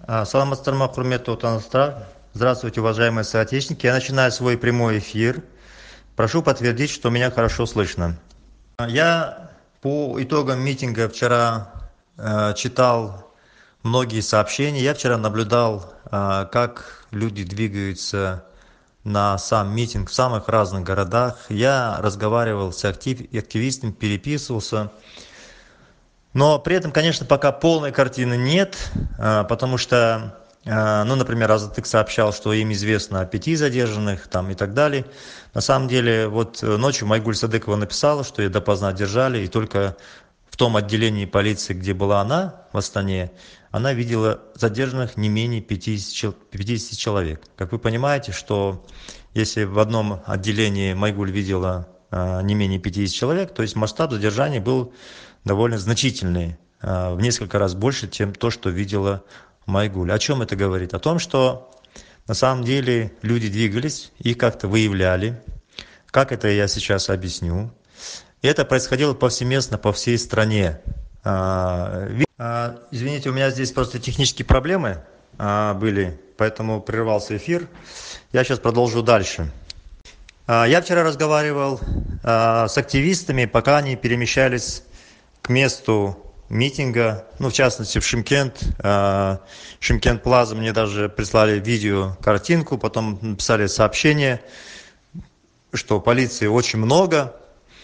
Саламат Старма, Хурмет Отанстра. Здравствуйте, уважаемые соотечественники. Я начинаю свой прямой эфир. Прошу подтвердить, что меня хорошо слышно. Я по итогам митинга вчера читал многие сообщения. Я вчера наблюдал, как люди двигаются на сам митинг в самых разных городах. Я разговаривал с активистами, переписывался. Но при этом, конечно, пока полной картины нет, потому что, например, Азатык сообщал, что им известно о 5 задержанных там, и так далее. На самом деле, вот ночью Майгуль Садыкова написала, что ее допоздна держали, и только в том отделении полиции, где была она, в Астане, она видела задержанных не менее 50 человек. Как вы понимаете, что если в одном отделении Майгуль видела не менее 50 человек, то есть масштаб задержания был довольно значительный, в несколько раз больше, чем то, что видела Майгуль. О чем это говорит? О том, что на самом деле люди двигались, их как-то выявляли. Как это я сейчас объясню. И это происходило повсеместно по всей стране. Извините, у меня здесь просто технические проблемы были, поэтому прервался эфир. Я сейчас продолжу дальше. Я вчера разговаривал с активистами, пока они перемещались к месту митинга, в частности в Шымкент. Шымкент Плаза мне даже прислали видео, картинку, потом написали сообщение, что полиции очень много,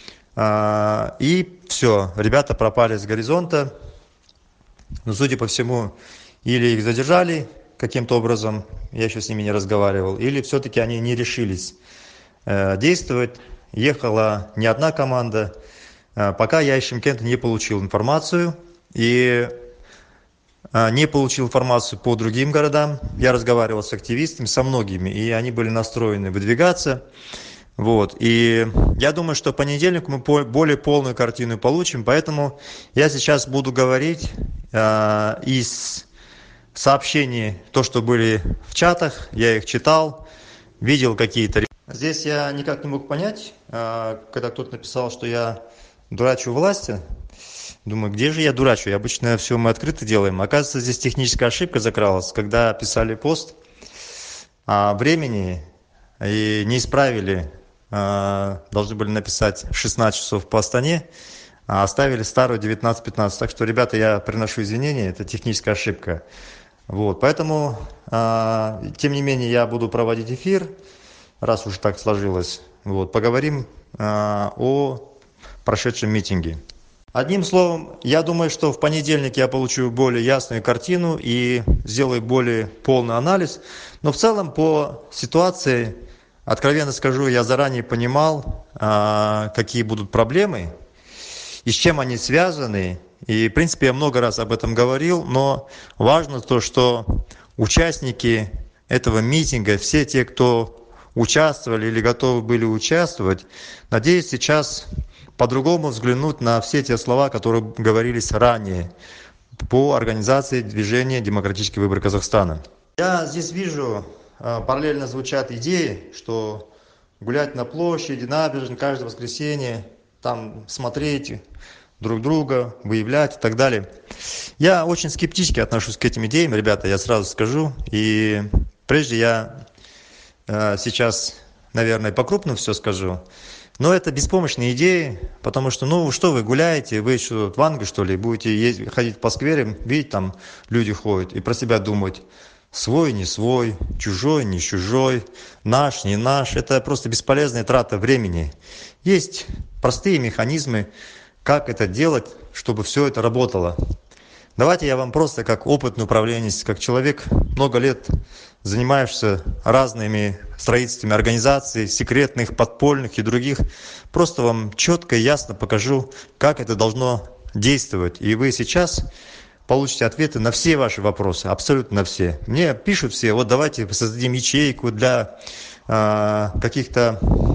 и все, ребята пропали с горизонта. Но, судя по всему, или их задержали каким-то образом, я еще с ними не разговаривал, или все-таки они не решились действовать. Ехала не одна команда. Пока я из Шымкента не получил информацию, и не получил информацию по другим городам. Я разговаривал с активистами, со многими, и они были настроены выдвигаться. И я думаю, что в понедельник мы более полную картину получим, поэтому я сейчас буду говорить из сообщений, то, что были в чатах, я их читал, видел какие-то. Здесь я никак не мог понять, когда кто-то написал, что я дурачу власти. Думаю, где же я дурачу? И обычно все мы открыто делаем. Оказывается, здесь техническая ошибка закралась, когда писали пост о времени и не исправили. Должны были написать 16 часов по Астане, а оставили старую 19:15. Так что, ребята, я приношу извинения, это техническая ошибка. Поэтому, тем не менее, я буду проводить эфир, раз уж так сложилось. Поговорим о прошедшем митинге. Одним словом, я думаю, что в понедельник я получу более ясную картину и сделаю более полный анализ. Но в целом по ситуации, откровенно скажу, я заранее понимал, какие будут проблемы и с чем они связаны. И, в принципе, я много раз об этом говорил, но важно то, что участники этого митинга, все те, кто участвовали или готовы были участвовать, надеюсь, сейчас по-другому взглянуть на все те слова, которые говорились ранее по организации движения «Демократический выбор Казахстана». Я здесь вижу, параллельно звучат идеи, что гулять на площади, набережной каждое воскресенье, там смотреть друг друга, выявлять и так далее. Я очень скептически отношусь к этим идеям, ребята, я сразу скажу. И прежде я сейчас, наверное, по-крупному все скажу. Но это беспомощные идеи, потому что, что вы гуляете, вы что, ванга, что ли, будете ходить по скверам, видеть, там люди ходят, и про себя думать, свой, не свой, чужой, не чужой, наш, не наш. Это просто бесполезная трата времени. Есть простые механизмы, как это делать, чтобы все это работало. Давайте я вам просто как опытный управленец, как человек, много лет занимаешься разными строительствами организаций, секретных, подпольных и других, просто вам четко и ясно покажу, как это должно действовать. И вы сейчас получите ответы на все ваши вопросы, абсолютно на все. Мне пишут все, давайте создадим ячейку для каких-то,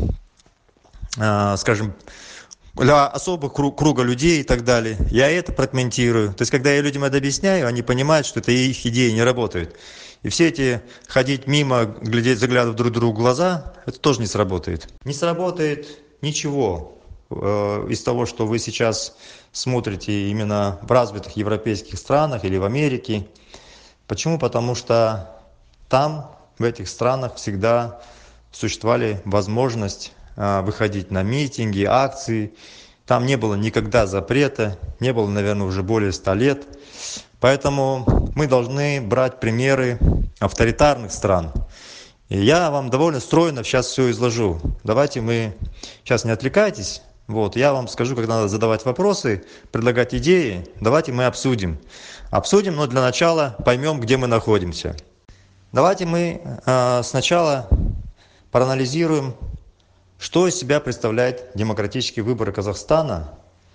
скажем, для особого круга людей и так далее. Я это прокомментирую. То есть, когда я людям это объясняю, они понимают, что это их идеи не работают. И все эти ходить мимо, глядеть, заглядывать друг другу в глаза, это тоже не сработает. Не сработает ничего из того, что вы сейчас смотрите именно в развитых европейских странах или в Америке. Почему? Потому что там, в этих странах, всегда существовали возможность выходить на митинги, акции. Там не было никогда запрета, не было, наверное, уже более 100 лет. Поэтому мы должны брать примеры авторитарных стран. И я вам довольно стройно сейчас все изложу. Давайте мы, сейчас не отвлекайтесь, я вам скажу, как надо задавать вопросы, предлагать идеи. Давайте мы обсудим. Но для начала поймем, где мы находимся. Давайте мы сначала проанализируем, что из себя представляет демократические выборы Казахстана.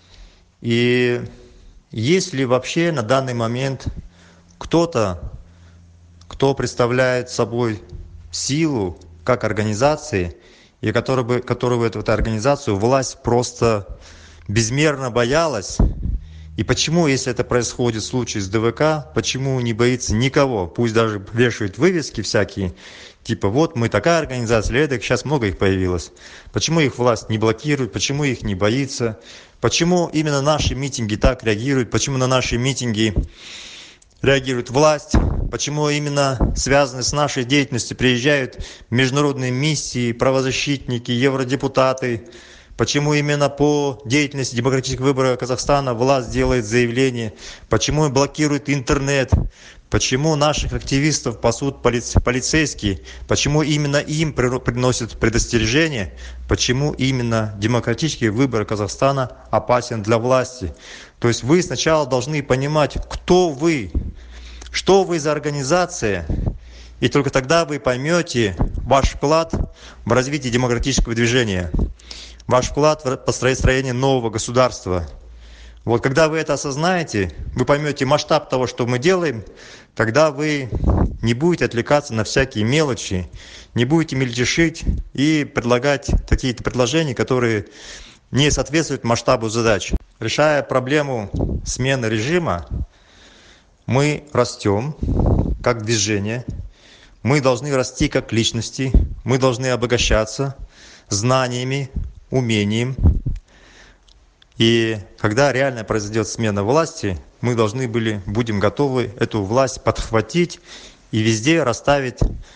И есть ли вообще на данный момент кто-то, кто представляет собой силу как организации, и которую бы эту организацию власть просто безмерно боялась. И почему, если это происходит в случае с ДВК, почему не боится никого? Пусть даже вешают вывески всякие, типа вот мы такая организация, эдак, сейчас много их появилось. Почему их власть не блокирует, почему их не боится? Почему именно наши митинги так реагируют? Почему на наши митинги реагирует власть? Почему именно связанные с нашей деятельностью приезжают международные миссии, правозащитники, евродепутаты? Почему именно по деятельности демократических выборов Казахстана власть делает заявление? Почему блокирует интернет? Почему наших активистов пасут полицейские? Почему именно им приносят предостережение? Почему именно демократические выборы Казахстана опасен для власти? То есть вы сначала должны понимать, кто вы, что вы за организация, и только тогда вы поймете ваш вклад в развитие демократического движения, ваш вклад в построение нового государства. Когда вы это осознаете, вы поймете масштаб того, что мы делаем, тогда вы не будете отвлекаться на всякие мелочи, не будете мельтешить и предлагать какие-то предложения, которые не соответствуют масштабу задач. Решая проблему смены режима, мы растем как движение, мы должны расти как личности, мы должны обогащаться знаниями, умением. И когда реально произойдет смена власти, мы будем готовы эту власть подхватить и везде расставить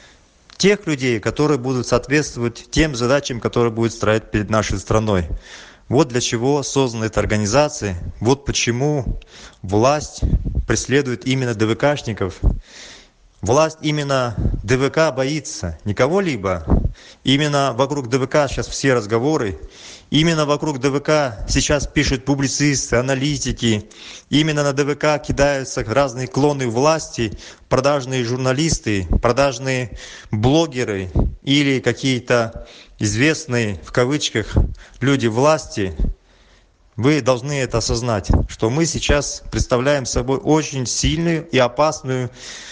тех людей, которые будут соответствовать тем задачам, которые будут стоять перед нашей страной. Вот для чего создана эта организация, вот почему власть преследует именно ДВКшников. Власть именно ДВК боится, не кого-либо. Именно вокруг ДВК сейчас все разговоры. Именно вокруг ДВК сейчас пишут публицисты, аналитики. Именно на ДВК кидаются разные клоны власти, продажные журналисты, продажные блогеры или какие-то известные, в кавычках, люди власти. Вы должны это осознать, что мы сейчас представляем собой очень сильную и опасную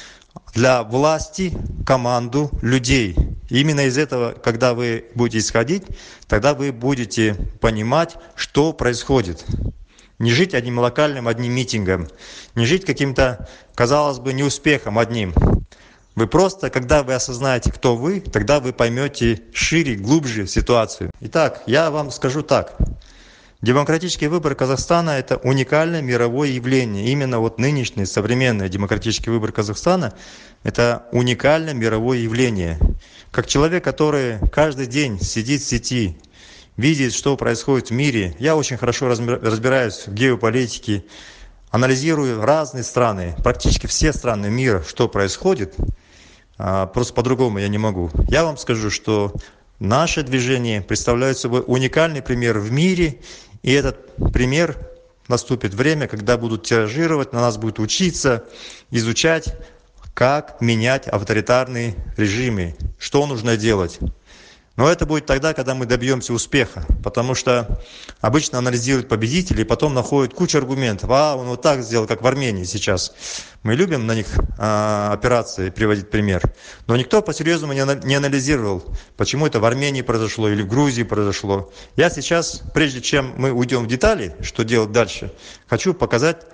для власти команду людей. Именно из этого, когда вы будете исходить, тогда вы будете понимать, что происходит. Не жить одним локальным, одним митингом, не жить каким-то, казалось бы, неуспехом одним. Вы просто, когда вы осознаете, кто вы, тогда вы поймете шире, глубже ситуацию. Итак, я вам скажу так. Демократические выборы Казахстана – это уникальное мировое явление. Именно нынешний современный демократический выбор Казахстана – это уникальное мировое явление. Как человек, который каждый день сидит в сети, видит, что происходит в мире, я очень хорошо разбираюсь в геополитике, анализирую разные страны, практически все страны мира, что происходит, просто по-другому я не могу. Я вам скажу, что наше движение представляет собой уникальный пример в мире, и этот пример наступит время, когда будут тиражировать, на нас будут учиться, изучать, как менять авторитарные режимы, что нужно делать. Но это будет тогда, когда мы добьемся успеха, потому что обычно анализируют победителей, потом находят кучу аргументов. Он вот так сделал, как в Армении сейчас. Мы любим на них операции приводить пример. Но никто по-серьезному не анализировал, почему это в Армении произошло или в Грузии произошло. Я сейчас, прежде чем мы уйдем в детали, что делать дальше, хочу показать,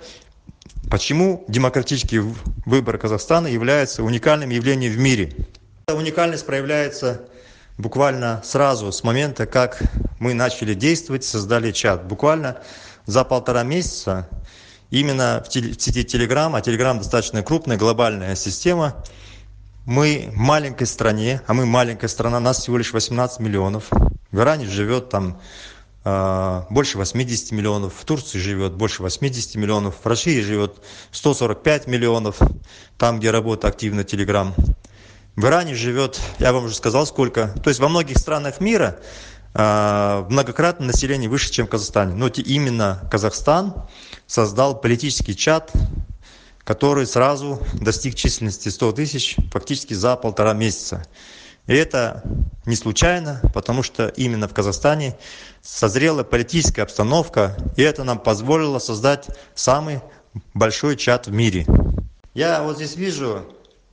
почему демократический выбор Казахстана является уникальным явлением в мире. Эта уникальность проявляется буквально сразу с момента, как мы начали действовать, создали чат. Буквально за 1,5 месяца именно в сети Telegram, а Telegram достаточно крупная глобальная система. Мы в маленькой стране, а мы маленькая страна, нас всего лишь 18 миллионов. В Иране живет там больше 80 миллионов, в Турции живет больше 80 миллионов, в России живет 145 миллионов, там, где работает активно Telegram. В Иране живет, я вам уже сказал, сколько. То есть во многих странах мира многократно население выше, чем в Казахстане. Но именно Казахстан создал политический чат, который сразу достиг численности 100 тысяч фактически за 1,5 месяца. И это не случайно, потому что именно в Казахстане созрела политическая обстановка, и это нам позволило создать самый большой чат в мире. Я вот здесь вижу,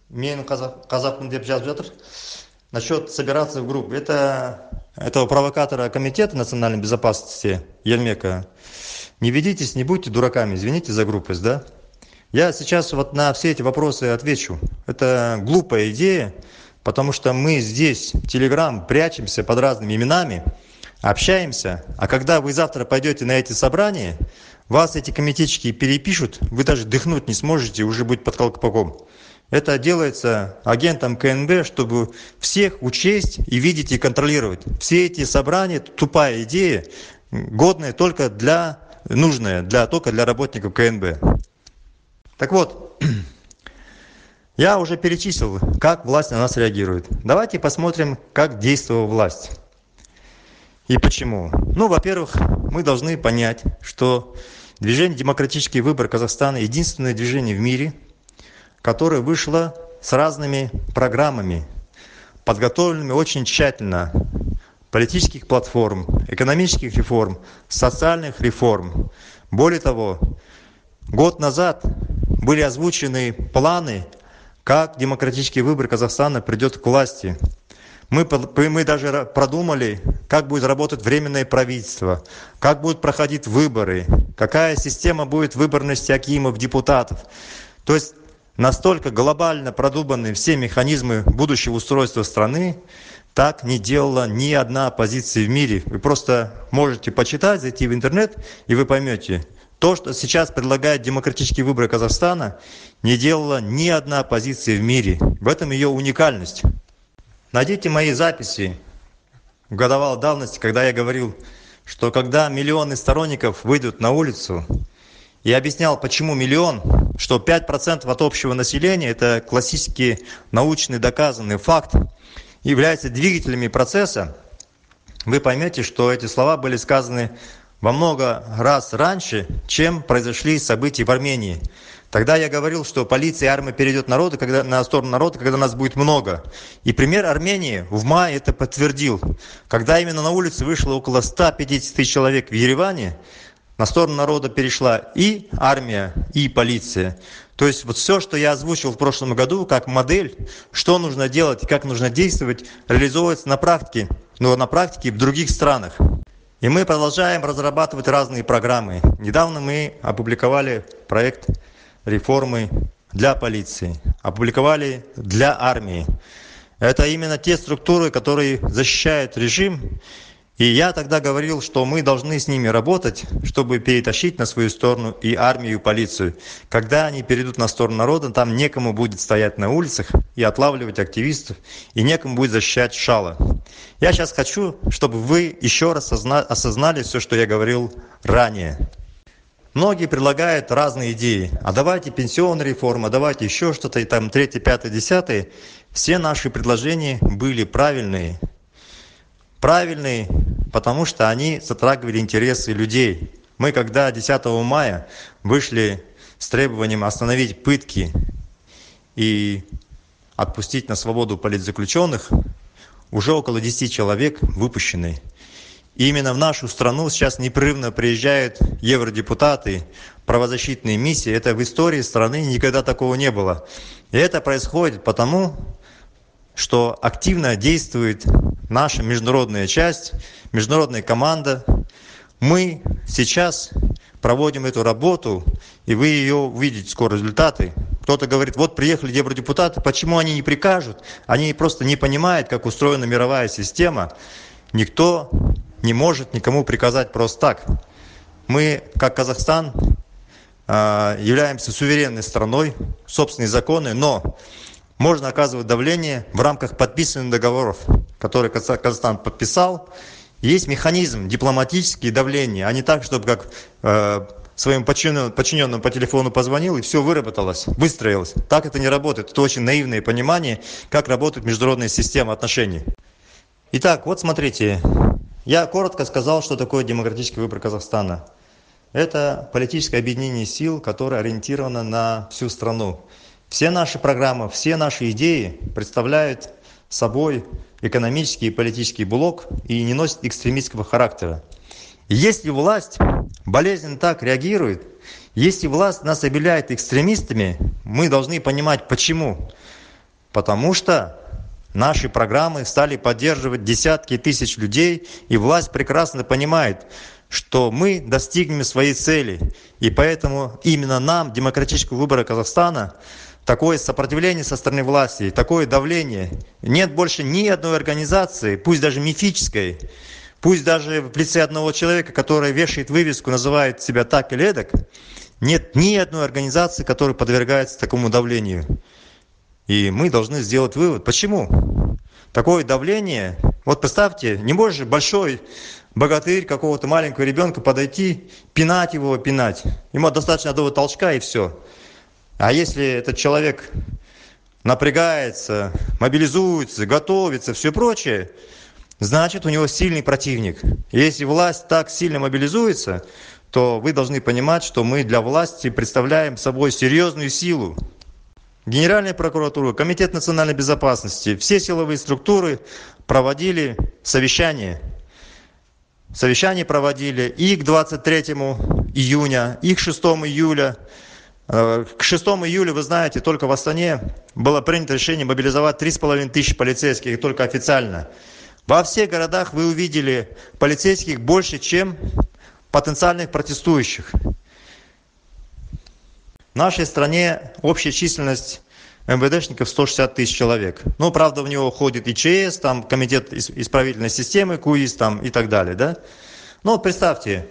насчет собираться в группу. Это этого провокатора Комитета национальной безопасности Ермека. Не ведитесь, не будьте дураками, извините за грубость, да? Я сейчас вот на все эти вопросы отвечу. Это глупая идея, потому что мы здесь, в Telegram, прячемся под разными именами, общаемся, а когда вы завтра пойдете на эти собрания, вас эти комитетчики перепишут, вы даже дыхнуть не сможете, уже быть под колпаком. Это делается агентом КНБ, чтобы всех учесть и видеть и контролировать. Все эти собрания, тупая идея, годная только только для работников КНБ. Так вот, я уже перечислил, как власть на нас реагирует. Давайте посмотрим, как действовала власть. И почему? Во-первых, мы должны понять, что движение «Демократический выбор Казахстана» единственное движение в мире, которое вышло с разными программами, подготовленными очень тщательно, политических платформ, экономических реформ, социальных реформ. Более того, год назад были озвучены планы, как демократический выбор Казахстана придет к власти. Мы даже продумали, как будет работать временное правительство, как будут проходить выборы, какая система будет выборности акимов, депутатов. То есть настолько глобально продуманы все механизмы будущего устройства страны, так не делала ни одна оппозиция в мире. Вы просто можете почитать, зайти в интернет, и вы поймете. То, что сейчас предлагает демократический выбор Казахстана, не делала ни одна оппозиция в мире. В этом ее уникальность. Найдите мои записи годовалой давности, когда я говорил, что когда миллионы сторонников выйдут на улицу, и объяснял, почему миллион, что 5% от общего населения, это классический научный доказанный факт, являются двигателями процесса, вы поймете, что эти слова были сказаны во много раз раньше, чем произошли события в Армении. Тогда я говорил, что полиция и армия перейдет на сторону народа, когда нас будет много. И пример Армении в мае это подтвердил. Когда именно на улице вышло около 150 тысяч человек в Ереване, на сторону народа перешла и армия, и полиция. То есть вот все, что я озвучил в прошлом году, как модель, что нужно делать и как нужно действовать, реализовывается на практике, на практике в других странах. И мы продолжаем разрабатывать разные программы. Недавно мы опубликовали проект реформы для полиции, опубликовали для армии. Это именно те структуры, которые защищают режим. И я тогда говорил, что мы должны с ними работать, чтобы перетащить на свою сторону и армию, и полицию. Когда они перейдут на сторону народа, там некому будет стоять на улицах и отлавливать активистов, и некому будет защищать шала. Я сейчас хочу, чтобы вы еще раз осознали все, что я говорил ранее. Многие предлагают разные идеи. А давайте пенсионная реформа, давайте еще что-то, и там 3, 5, 10. Все наши предложения были правильные. Правильные, потому что они затрагивали интересы людей. Мы, когда 10 мая вышли с требованием остановить пытки и отпустить на свободу политзаключенных, уже около 10 человек выпущены. И именно в нашу страну сейчас непрерывно приезжают евродепутаты, правозащитные миссии. Это в истории страны никогда такого не было. И это происходит потому, что активно действует наша международная часть, международная команда. Мы сейчас проводим эту работу, и вы ее увидите скоро результаты. Кто-то говорит, вот приехали евродепутаты, почему они не прикажут? Они просто не понимают, как устроена мировая система. Никто не может никому приказать просто так. Мы, как Казахстан, являемся суверенной страной, собственные законы, но можно оказывать давление в рамках подписанных договоров, которые Казахстан подписал. Есть механизм дипломатические давления, а не так, чтобы как своим подчиненным по телефону позвонил и все выработалось, выстроилось. Так это не работает. Это очень наивное понимание, как работает международная система отношений. Итак, вот смотрите, я коротко сказал, что такое демократический выбор Казахстана. Это политическое объединение сил, которое ориентировано на всю страну. Все наши программы, все наши идеи представляют собой экономический и политический блок и не носят экстремистского характера. И если власть болезненно так реагирует, если власть нас объявляет экстремистами, мы должны понимать почему. Потому что наши программы стали поддерживать десятки тысяч людей, и власть прекрасно понимает, что мы достигнем своей цели. И поэтому именно нам, демократического выбора Казахстана, такое сопротивление со стороны власти, такое давление. Нет больше ни одной организации, пусть даже мифической, пусть даже в лице одного человека, который вешает вывеску, называет себя так или эдак, нет ни одной организации, которая подвергается такому давлению. И мы должны сделать вывод. Почему? Такое давление, вот представьте, не может же большой богатырь какого-то маленького ребенка подойти, пинать его, пинать. Ему достаточно одного толчка и все. А если этот человек напрягается, мобилизуется, готовится, все прочее, значит у него сильный противник. И если власть так сильно мобилизуется, то вы должны понимать, что мы для власти представляем собой серьезную силу. Генеральная прокуратура, Комитет национальной безопасности, все силовые структуры проводили совещания. Совещания проводили и к 23 июня, и к 6 июля. К 6 июля, вы знаете, только в Астане было принято решение мобилизовать 3500 полицейских, и только официально. Во всех городах вы увидели полицейских больше, чем потенциальных протестующих. В нашей стране общая численность МВДшников 160 тысяч человек. Ну, правда, в него входит и ЧС, там комитет исправительной системы, КУИС там, и так далее. Да? Но представьте,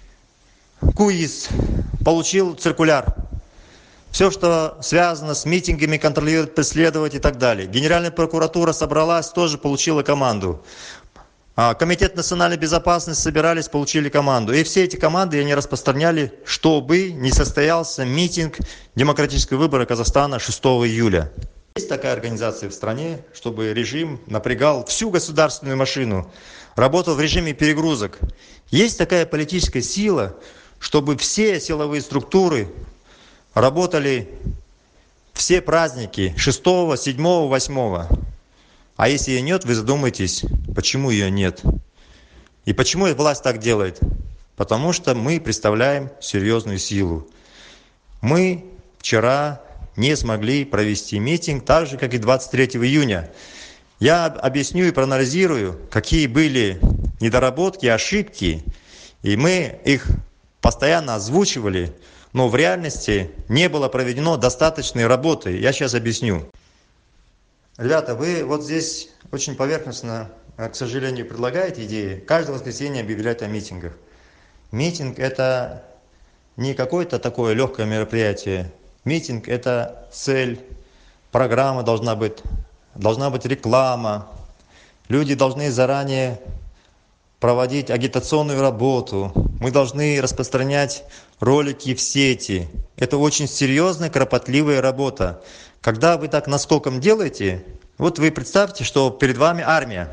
КУИС получил циркуляр. Все, что связано с митингами, контролировать, преследовать и так далее. Генеральная прокуратура собралась, тоже получила команду. Комитет национальной безопасности собирались, получили команду. И все эти команды они распространяли, чтобы не состоялся митинг демократического выбора Казахстана 6 июля. Есть такая организация в стране, чтобы режим напрягал всю государственную машину, работал в режиме перегрузок. Есть такая политическая сила, чтобы все силовые структуры работали все праздники 6, 7, 8. А если ее нет, вы задумайтесь, почему ее нет. И почему власть так делает? Потому что мы представляем серьезную силу. Мы вчера не смогли провести митинг, так же, как и 23 июня. Я объясню и проанализирую, какие были недоработки, ошибки, и мы их постоянно озвучивали, но в реальности не было проведено достаточной работы. Я сейчас объясню. Ребята, вы вот здесь очень поверхностно, к сожалению, предлагаете идеи. Каждое воскресенье объявлять о митингах. Митинг – это не какое-то такое легкое мероприятие. Митинг – это цель, программа должна быть реклама. Люди должны заранее проводить агитационную работу. Мы должны распространять ролики в сети. Это очень серьезная, кропотливая работа. Когда вы так наскоком делаете, вот вы представьте, что перед вами армия.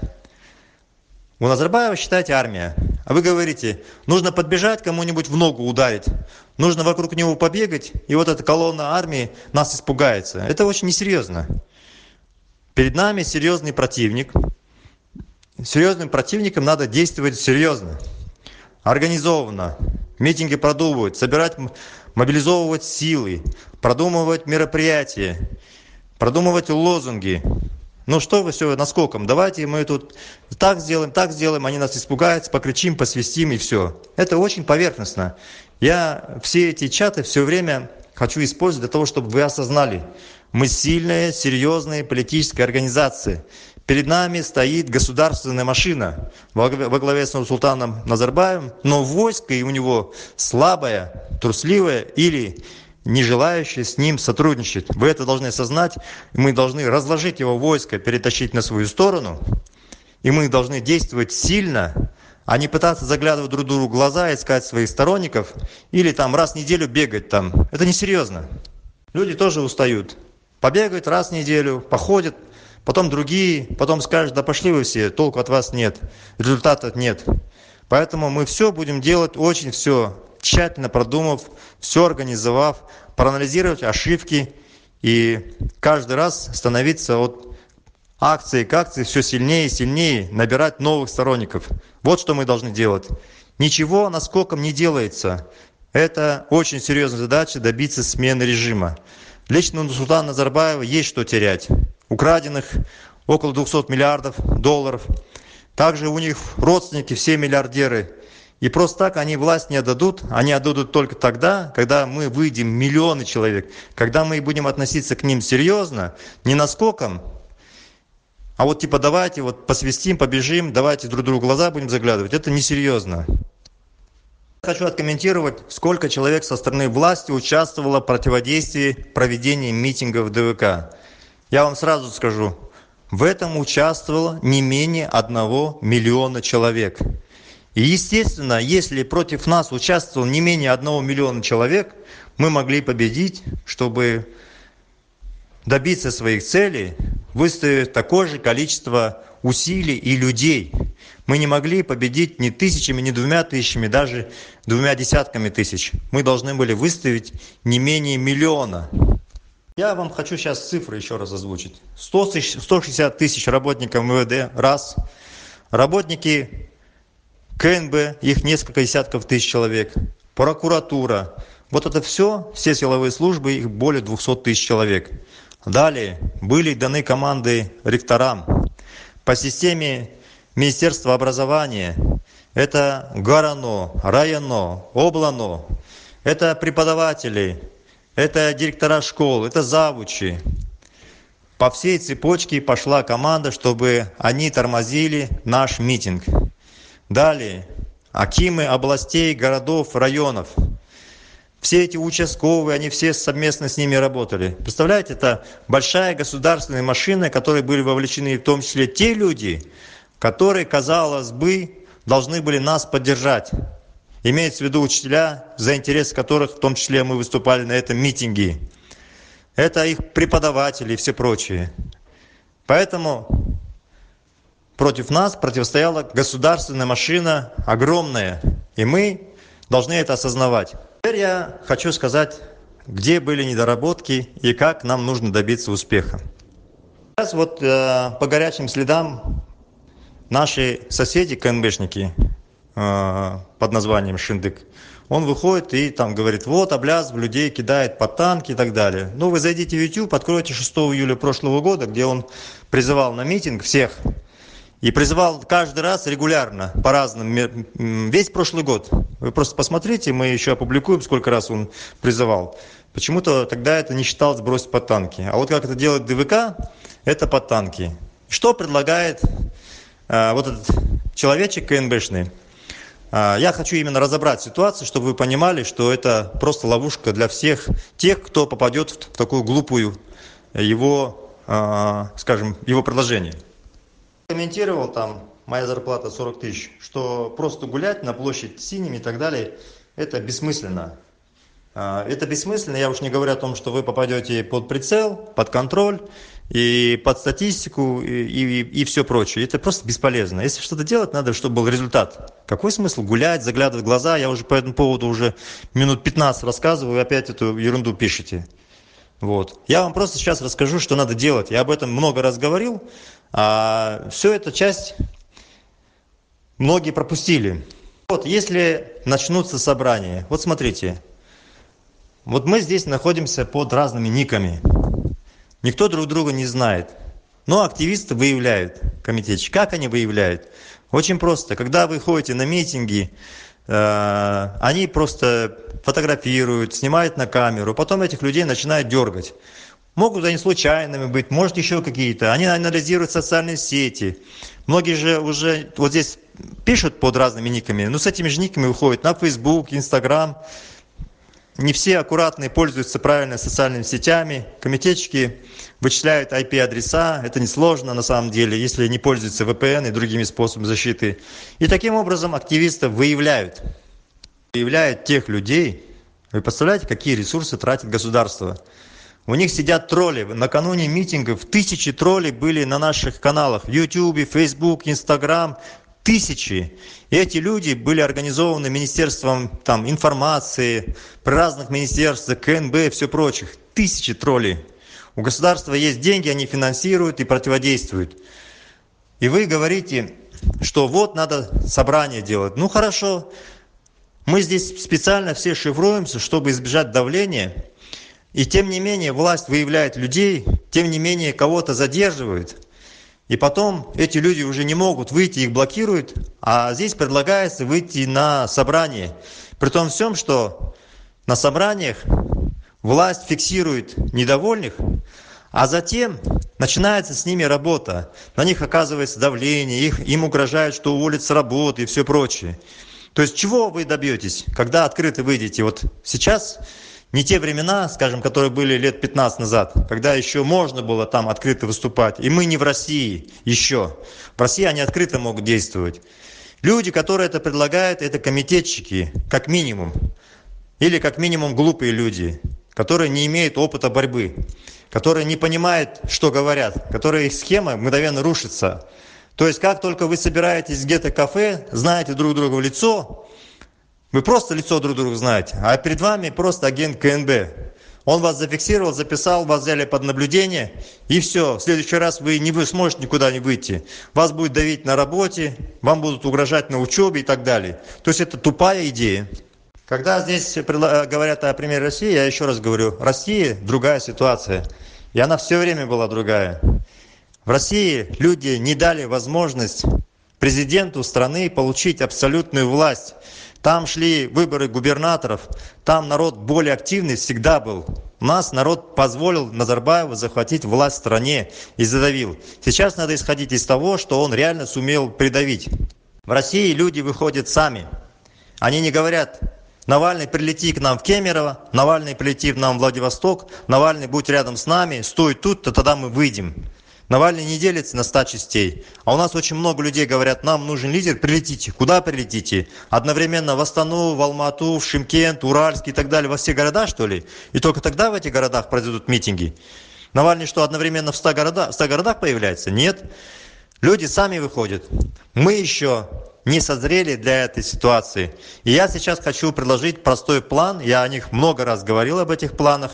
У Назарбаева, считайте, армия. А вы говорите, нужно подбежать, кому-нибудь в ногу ударить. Нужно вокруг него побегать, и вот эта колонна армии нас испугается. Это очень несерьезно. Перед нами серьезный противник. Серьезным противникам надо действовать серьезно, организованно. Митинги продумывать, собирать, мобилизовывать силы, продумывать мероприятия, продумывать лозунги. Ну что вы все наскоком? Давайте мы тут так сделаем, они нас испугаются, покричим, посвистим и все. Это очень поверхностно. Я все эти чаты все время хочу использовать для того, чтобы вы осознали. Мы сильная, серьезная политическая организация. Перед нами стоит государственная машина во главе с Нурсултаном Назарбаевым, но войско и у него слабое, трусливое или не желающее с ним сотрудничать. Вы это должны осознать. Мы должны разложить его войско, перетащить на свою сторону. И мы должны действовать сильно, а не пытаться заглядывать друг другу в глаза, искать своих сторонников или там раз в неделю бегать там. Это несерьезно. Люди тоже устают. Побегают раз в неделю, походят, потом другие, потом скажут: да пошли вы все, толку от вас нет, результатов нет. Поэтому мы все будем делать, очень все тщательно продумав, все организовав, проанализировать ошибки и каждый раз становиться от акции к акции все сильнее и сильнее, набирать новых сторонников. Вот что мы должны делать. Ничего наскоком не делается. Это очень серьезная задача — добиться смены режима. Лично у Нурсултана Назарбаева есть что терять. Украденных около 200 миллиардов долларов. Также у них родственники все миллиардеры. И просто так они власть не отдадут. Они отдадут только тогда, когда мы выйдем, миллионы человек. Когда мы будем относиться к ним серьезно, не наскоком, а вот типа давайте вот посвистим, побежим, давайте друг другу в глаза будем заглядывать. Это несерьезно. Хочу откомментировать, сколько человек со стороны власти участвовало в противодействии проведения митингов ДВК. Я вам сразу скажу, в этом участвовало не менее 1 миллиона человек. И естественно, если против нас участвовало не менее 1 миллиона человек, мы могли победить, чтобы добиться своих целей, выставив такое же количество усилий и людей. Мы не могли победить ни тысячами, ни 2 тысячами, даже 2 десятками тысяч. Мы должны были выставить не менее 1 миллиона. Я вам хочу сейчас цифры еще раз озвучить. 160 тысяч работников МВД, раз. Работники КНБ, их несколько десятков тысяч человек. Прокуратура. Вот это все силовые службы, их более 200 тысяч человек. Далее были даны команды ректорам. По системе Министерства образования это ГОРАНО, РайОНО, облано, это преподаватели, это директора школ, это завучи. По всей цепочке пошла команда, чтобы они тормозили наш митинг. Далее акимы областей, городов, районов. Все эти участковые, они все совместно с ними работали. Представляете, это большая государственная машина, в которой были вовлечены в том числе те люди, которые, казалось бы, должны были нас поддержать. Имеется в виду учителя, за интерес которых в том числе мы выступали на этом митинге. Это их преподаватели и все прочие. Поэтому против нас противостояла государственная машина огромная. И мы должны это осознавать. Теперь я хочу сказать, где были недоработки и как нам нужно добиться успеха. Сейчас вот по горячим следам наши соседи, КНБшники, под названием Шиндык, он выходит и там говорит: вот Аблязов людей кидает под танки и так далее. Ну, вы зайдите в YouTube, откройте 6 июля прошлого года, где он призывал на митинг всех. И призывал каждый раз регулярно, по-разному, весь прошлый год. Вы просто посмотрите, мы еще опубликуем, сколько раз он призывал. Почему-то тогда это не считалось бросить под танки. А вот как это делает ДВК, это под танки. Что предлагает вот этот человечек КНБшный? Я хочу именно разобрать ситуацию, чтобы вы понимали, что это просто ловушка для всех тех, кто попадет в такую глупую его, скажем, его предложение. Комментировал там, моя зарплата 40 тысяч, что просто гулять на площадь с синими и так далее, это бессмысленно. Это бессмысленно, я уж не говорю о том, что вы попадете под прицел, под контроль, и под статистику, и все прочее. Это просто бесполезно. Если что-то делать, надо, чтобы был результат. Какой смысл гулять, заглядывать в глаза? Я уже по этому поводу уже минут 15 рассказываю, вы опять эту ерунду пишете. Вот. Я вам просто сейчас расскажу, что надо делать. Я об этом много раз говорил. Все это часть многие пропустили. Вот, если начнутся собрания, вот смотрите, вот мы здесь находимся под разными никами, никто друг друга не знает, но активисты выявляют, комитетчики. Как они выявляют? Очень просто, когда вы ходите на митинги, они просто фотографируют, снимают на камеру, потом этих людей начинают дергать. Могут они случайными быть, может еще какие-то. Они анализируют социальные сети. Многие же уже вот здесь пишут под разными никами, но с этими же никами выходят на Facebook, Instagram. Не все аккуратные пользуются правильно социальными сетями. Комитетчики вычисляют IP-адреса. Это несложно на самом деле, если не пользуются VPN и другими способами защиты. И таким образом активистов выявляют. Выявляют тех людей. Вы представляете, какие ресурсы тратит государство? У них сидят тролли. Накануне митингов тысячи троллей были на наших каналах в YouTube, Facebook, Instagram. Тысячи. И эти люди были организованы Министерством информации, при разных министерствах, КНБ и все прочих. Тысячи троллей. У государства есть деньги, они финансируют и противодействуют. И вы говорите, что вот надо собрание делать. Ну хорошо, мы здесь специально все шифруемся, чтобы избежать давления. И тем не менее власть выявляет людей, тем не менее кого-то задерживает. И потом эти люди уже не могут выйти, их блокируют, а здесь предлагается выйти на собрание. При том всем, что на собраниях власть фиксирует недовольных, а затем начинается с ними работа. На них оказывается давление, им угрожают, что уволят с работы и все прочее. То есть чего вы добьетесь, когда открыто выйдете? Вот сейчас не те времена, скажем, которые были лет 15 назад, когда еще можно было там открыто выступать. И мы не в России еще. В России они открыто могут действовать. Люди, которые это предлагают, это комитетчики, как минимум. Или как минимум глупые люди, которые не имеют опыта борьбы, которые не понимают, что говорят, которые их схема мгновенно рушится. То есть как только вы собираетесь где-то в кафе, знаете друг друга в лицо, вы просто лицо друг друга знаете, а перед вами просто агент КНБ. Он вас зафиксировал, записал, вас взяли под наблюдение, и все. В следующий раз вы не сможете никуда не выйти. Вас будет давить на работе, вам будут угрожать на учебе и так далее. То есть это тупая идея. Когда здесь говорят о примере России, я еще раз говорю, Россия другая ситуация. И она все время была другая. В России люди не дали возможность президенту страны получить абсолютную власть. Там шли выборы губернаторов, там народ более активный всегда был. У нас народ позволил Назарбаеву захватить власть в стране и задавил. Сейчас надо исходить из того, что он реально сумел придавить. В России люди выходят сами. Они не говорят: Навальный, прилети к нам в Кемерово, Навальный, прилети к нам в Владивосток, Навальный, будь рядом с нами, стой тут, то тогда мы выйдем. Навальный не делится на 100 частей. А у нас очень много людей говорят: нам нужен лидер, прилетите. Куда прилетите? Одновременно в Астану, в Алмату, в Шымкент, Уральск и так далее, во все города, что ли? И только тогда в этих городах произойдут митинги. Навальный что, одновременно в 100 городах появляется? Нет. Люди сами выходят. Мы еще не созрели для этой ситуации. И я сейчас хочу предложить простой план. Я о них много раз говорил, об этих планах,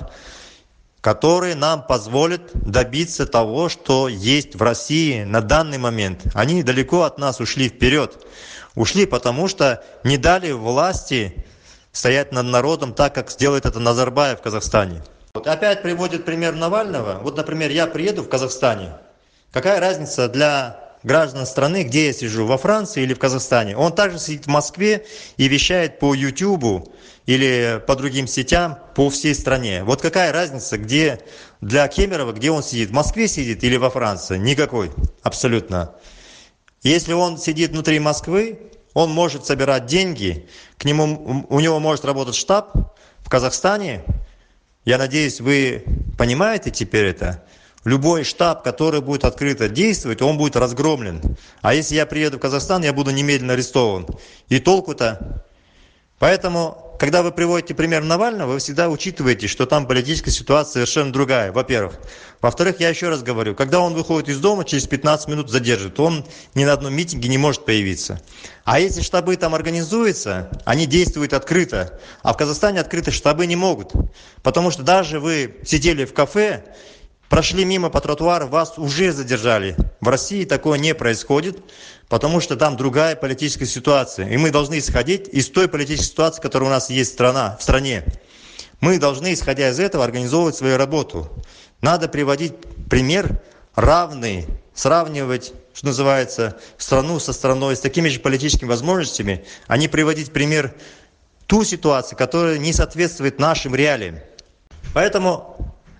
которые нам позволят добиться того, что есть в России на данный момент. Они далеко от нас ушли вперед. Ушли, потому что не дали власти стоять над народом так, как сделает это Назарбаев в Казахстане. Вот опять приводит пример Навального. Вот, например, я приеду в Казахстане. Какая разница для граждан страны, где я сижу, во Франции или в Казахстане? Он также сидит в Москве и вещает по YouTube или по другим сетям по всей стране. Вот какая разница, где для Кемерово, где он сидит, в Москве сидит или во Франции? Никакой, абсолютно. Если он сидит внутри Москвы, он может собирать деньги, у него может работать штаб в Казахстане. Я надеюсь, вы понимаете теперь это. Любой штаб, который будет открыто действовать, он будет разгромлен. А если я приеду в Казахстан, я буду немедленно арестован. И толку-то? Поэтому, когда вы приводите пример Навального, вы всегда учитываете, что там политическая ситуация совершенно другая, во-первых. Во-вторых, я еще раз говорю, когда он выходит из дома, через 15 минут задержат, он ни на одном митинге не может появиться. А если штабы там организуются, они действуют открыто. А в Казахстане открыто штабы не могут. Потому что даже вы сидели в кафе, прошли мимо по тротуару, вас уже задержали. В России такое не происходит, потому что там другая политическая ситуация. И мы должны исходить из той политической ситуации, которая у нас есть в стране. Мы должны, исходя из этого, организовывать свою работу. Надо приводить пример равный, сравнивать, что называется, страну со страной, с такими же политическими возможностями, а не приводить пример ту ситуацию, которая не соответствует нашим реалиям. Поэтому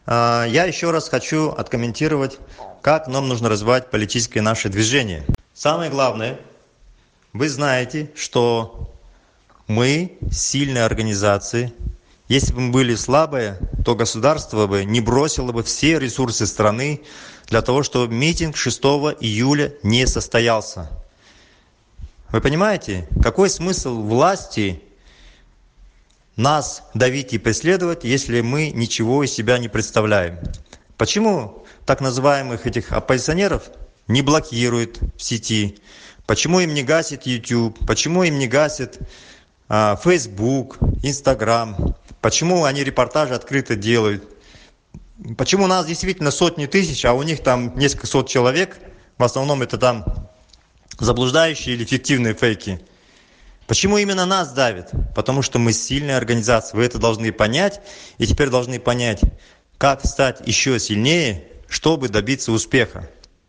я еще раз хочу откомментировать, как нам нужно развивать политическое наше движение. Самое главное, вы знаете, что мы сильные организации. Если бы мы были слабые, то государство бы не бросило бы все ресурсы страны для того, чтобы митинг 6 июля не состоялся. Вы понимаете, какой смысл власти нас давить и преследовать, если мы ничего из себя не представляем? Почему так называемых этих оппозиционеров не блокируют в сети? Почему им не гасит YouTube? Почему им не гасит Facebook, Instagram? Почему они репортажи открыто делают? Почему у нас действительно сотни тысяч, а у них там несколько сот человек? В основном это там заблуждающие или фиктивные фейки. Почему именно нас давят? Потому что мы сильная организация. Вы это должны понять. И теперь должны понять, как стать еще сильнее, чтобы добиться успеха.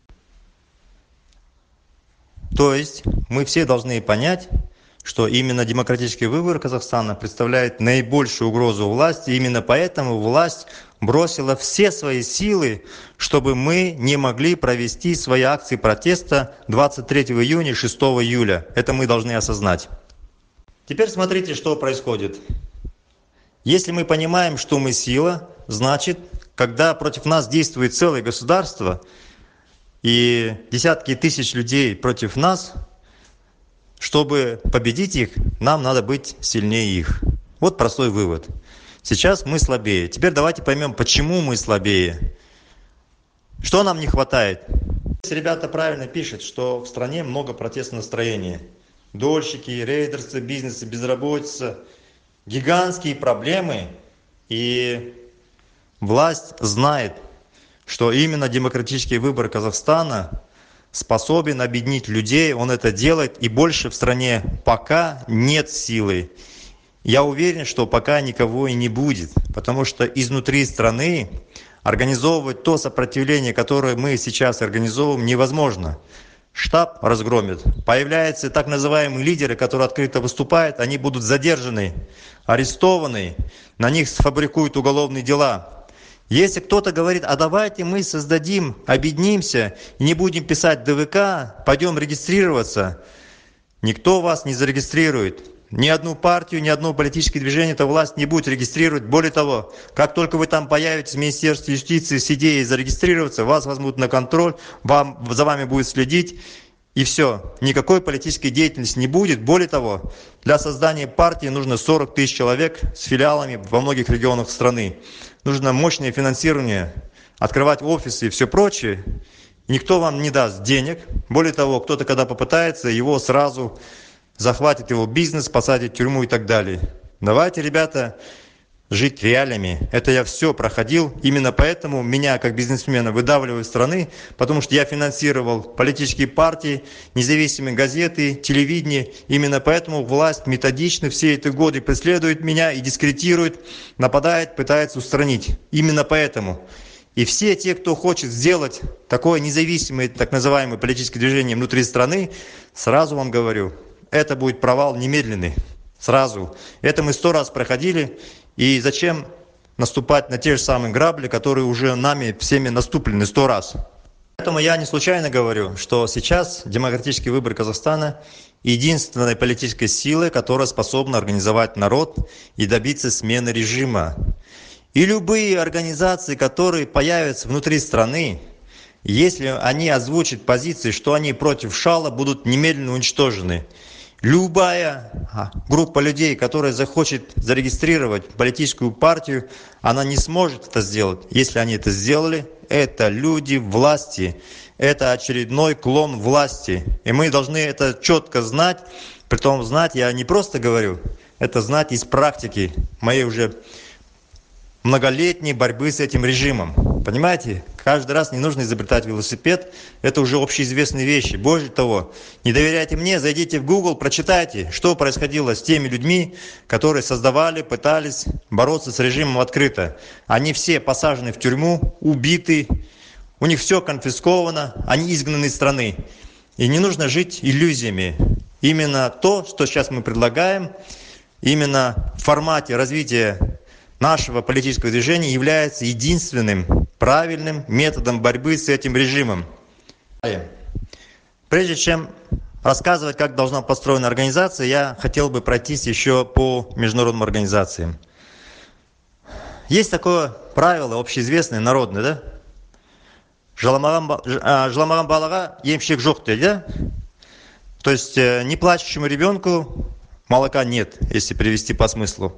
То есть мы все должны понять, что именно демократический выбор Казахстана представляет наибольшую угрозу власти. Именно поэтому власть бросила все свои силы, чтобы мы не могли провести свои акции протеста 23 июня и 6 июля. Это мы должны осознать. Теперь смотрите, что происходит. Если мы понимаем, что мы сила, значит, когда против нас действует целое государство и десятки тысяч людей против нас, чтобы победить их, нам надо быть сильнее их. Вот простой вывод. Сейчас мы слабее. Теперь давайте поймем, почему мы слабее. Что нам не хватает? Ребята правильно пишут, что в стране много протестного настроения. Дольщики, рейдерсы, бизнесы, безработица. Гигантские проблемы. И власть знает, что именно демократический выбор Казахстана способен объединить людей, он это делает, и больше в стране пока нет силы. Я уверен, что пока никого и не будет, потому что изнутри страны организовывать то сопротивление, которое мы сейчас организовываем, невозможно. Штаб разгромит. Появляются так называемые лидеры, которые открыто выступают, они будут задержаны, арестованы, на них сфабрикуют уголовные дела. Если кто-то говорит, а давайте мы создадим, объединимся, и не будем писать ДВК, пойдем регистрироваться, никто вас не зарегистрирует. Ни одну партию, ни одно политическое движение эта власть не будет регистрировать. Более того, как только вы там появитесь в Министерстве юстиции с идеей зарегистрироваться, вас возьмут на контроль, за вами будет следить, и все. Никакой политической деятельности не будет. Более того, для создания партии нужно 40 тысяч человек с филиалами во многих регионах страны. Нужно мощное финансирование, открывать офисы и все прочее. Никто вам не даст денег. Более того, кто-то, когда попытается, его сразу захватит его бизнес, посадит в тюрьму и так далее. Давайте, ребята, жить реалиями. Это я все проходил. Именно поэтому меня, как бизнесмена, выдавливают из страны, потому что я финансировал политические партии, независимые газеты, телевидение. Именно поэтому власть методично все эти годы преследует меня и дискредитирует, нападает, пытается устранить. Именно поэтому. И все те, кто хочет сделать такое независимое, так называемое политическое движение внутри страны, сразу вам говорю, это будет провал немедленный. Сразу. Это мы 100 раз проходили. И зачем наступать на те же самые грабли, которые уже нами всеми наступлены 100 раз? Поэтому я не случайно говорю, что сейчас демократический выбор Казахстана единственной политической силой, которая способна организовать народ и добиться смены режима. И любые организации, которые появятся внутри страны, если они озвучат позиции, что они против шала, будут немедленно уничтожены. Любая группа людей, которая захочет зарегистрировать политическую партию, она не сможет это сделать. Если они это сделали, это люди власти. Это очередной клон власти. И мы должны это четко знать. Притом знать я не просто говорю, это знать из практики моей уже многолетней борьбы с этим режимом. Понимаете? Каждый раз не нужно изобретать велосипед. Это уже общеизвестные вещи. Более того, не доверяйте мне, зайдите в Google, прочитайте, что происходило с теми людьми, которые создавали, пытались бороться с режимом открыто. Они все посажены в тюрьму, убиты, у них все конфисковано, они изгнаны из страны. И не нужно жить иллюзиями. Именно то, что сейчас мы предлагаем, именно в формате развития нашего политического движения является единственным правильным методом борьбы с этим режимом. Прежде чем рассказывать, как должна быть построена организация, я хотел бы пройтись еще по международным организациям. Есть такое правило общеизвестное, народное, да? Жыламаған балаға емшек жоқ дейді, да? То есть не плачущему ребенку молока нет, если перевести по смыслу.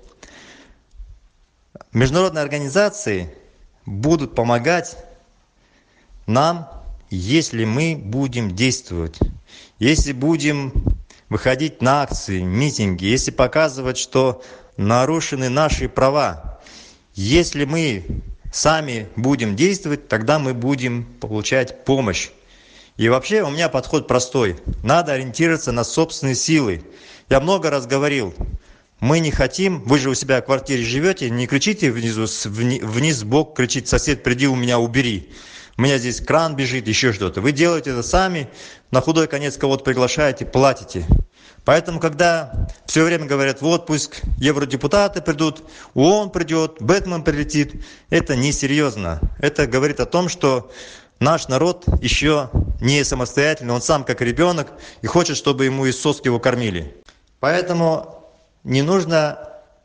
Международные организации будут помогать нам, если мы будем действовать, если будем выходить на акции, митинги, если показывать, что нарушены наши права. Если мы сами будем действовать, тогда мы будем получать помощь. И вообще у меня подход простой. Надо ориентироваться на собственные силы. Я много раз говорил, мы не хотим, вы же у себя в квартире живете, не кричите внизу, вниз сбоку кричит сосед, приди у меня убери. У меня здесь кран бежит, еще что-то. Вы делаете это сами, на худой конец кого-то приглашаете, платите. Поэтому, когда все время говорят, вот пусть евродепутаты придут, ООН придет, Бэтмен прилетит, это несерьезно. Это говорит о том, что наш народ еще не самостоятельный, он сам как ребенок и хочет, чтобы ему из соски его кормили. Поэтому не нужно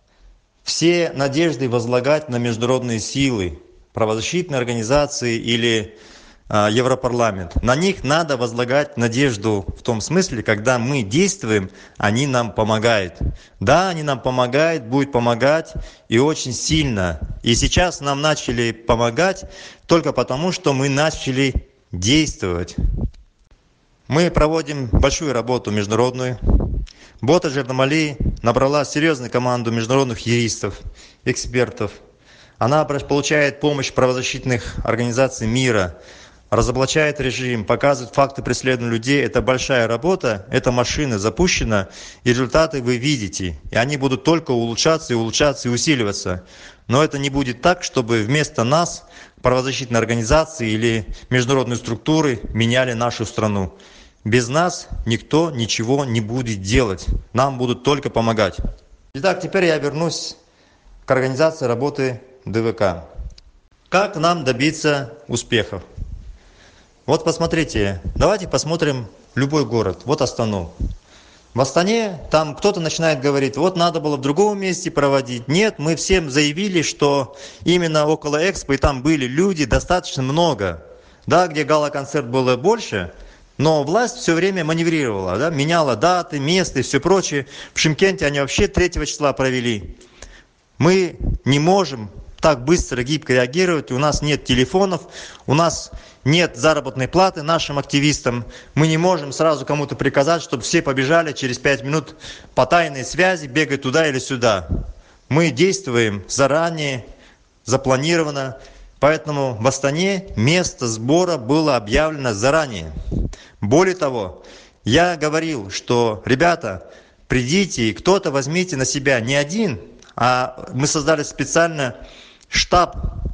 все надежды возлагать на международные силы, правозащитные организации или Европарламент. На них надо возлагать надежду в том смысле, когда мы действуем, они нам помогают. Да, они нам помогают, будут помогать и очень сильно. И сейчас нам начали помогать только потому, что мы начали действовать. Мы проводим большую работу международную. Бота Жердамали набрала серьезную команду международных юристов, экспертов. Она получает помощь правозащитных организаций мира, разоблачает режим, показывает факты преследования людей. Это большая работа, эта машина запущена, и результаты вы видите. И они будут только улучшаться и усиливаться. Но это не будет так, чтобы вместо нас правозащитные организации или международные структуры меняли нашу страну. Без нас никто ничего не будет делать. Нам будут только помогать. Итак, теперь я вернусь к организации работы ДВК. Как нам добиться успехов? Вот посмотрите, давайте посмотрим любой город. Вот Астану. В Астане там кто-то начинает говорить, вот надо было в другом месте проводить. Нет, мы всем заявили, что именно около Экспо, и там были люди достаточно много. Да, где гала-концерт было больше, но власть все время маневрировала, да, меняла даты, место и все прочее. В Шымкенте они вообще 3 числа провели. Мы не можем так быстро, гибко реагировать. У нас нет телефонов, у нас нет заработной платы нашим активистам. Мы не можем сразу кому-то приказать, чтобы все побежали через 5 минут по тайной связи, бегать туда или сюда. Мы действуем заранее, запланировано. Поэтому в Астане место сбора было объявлено заранее. Более того, я говорил, что, ребята, придите и кто-то возьмите на себя не один, а мы создали специально штаб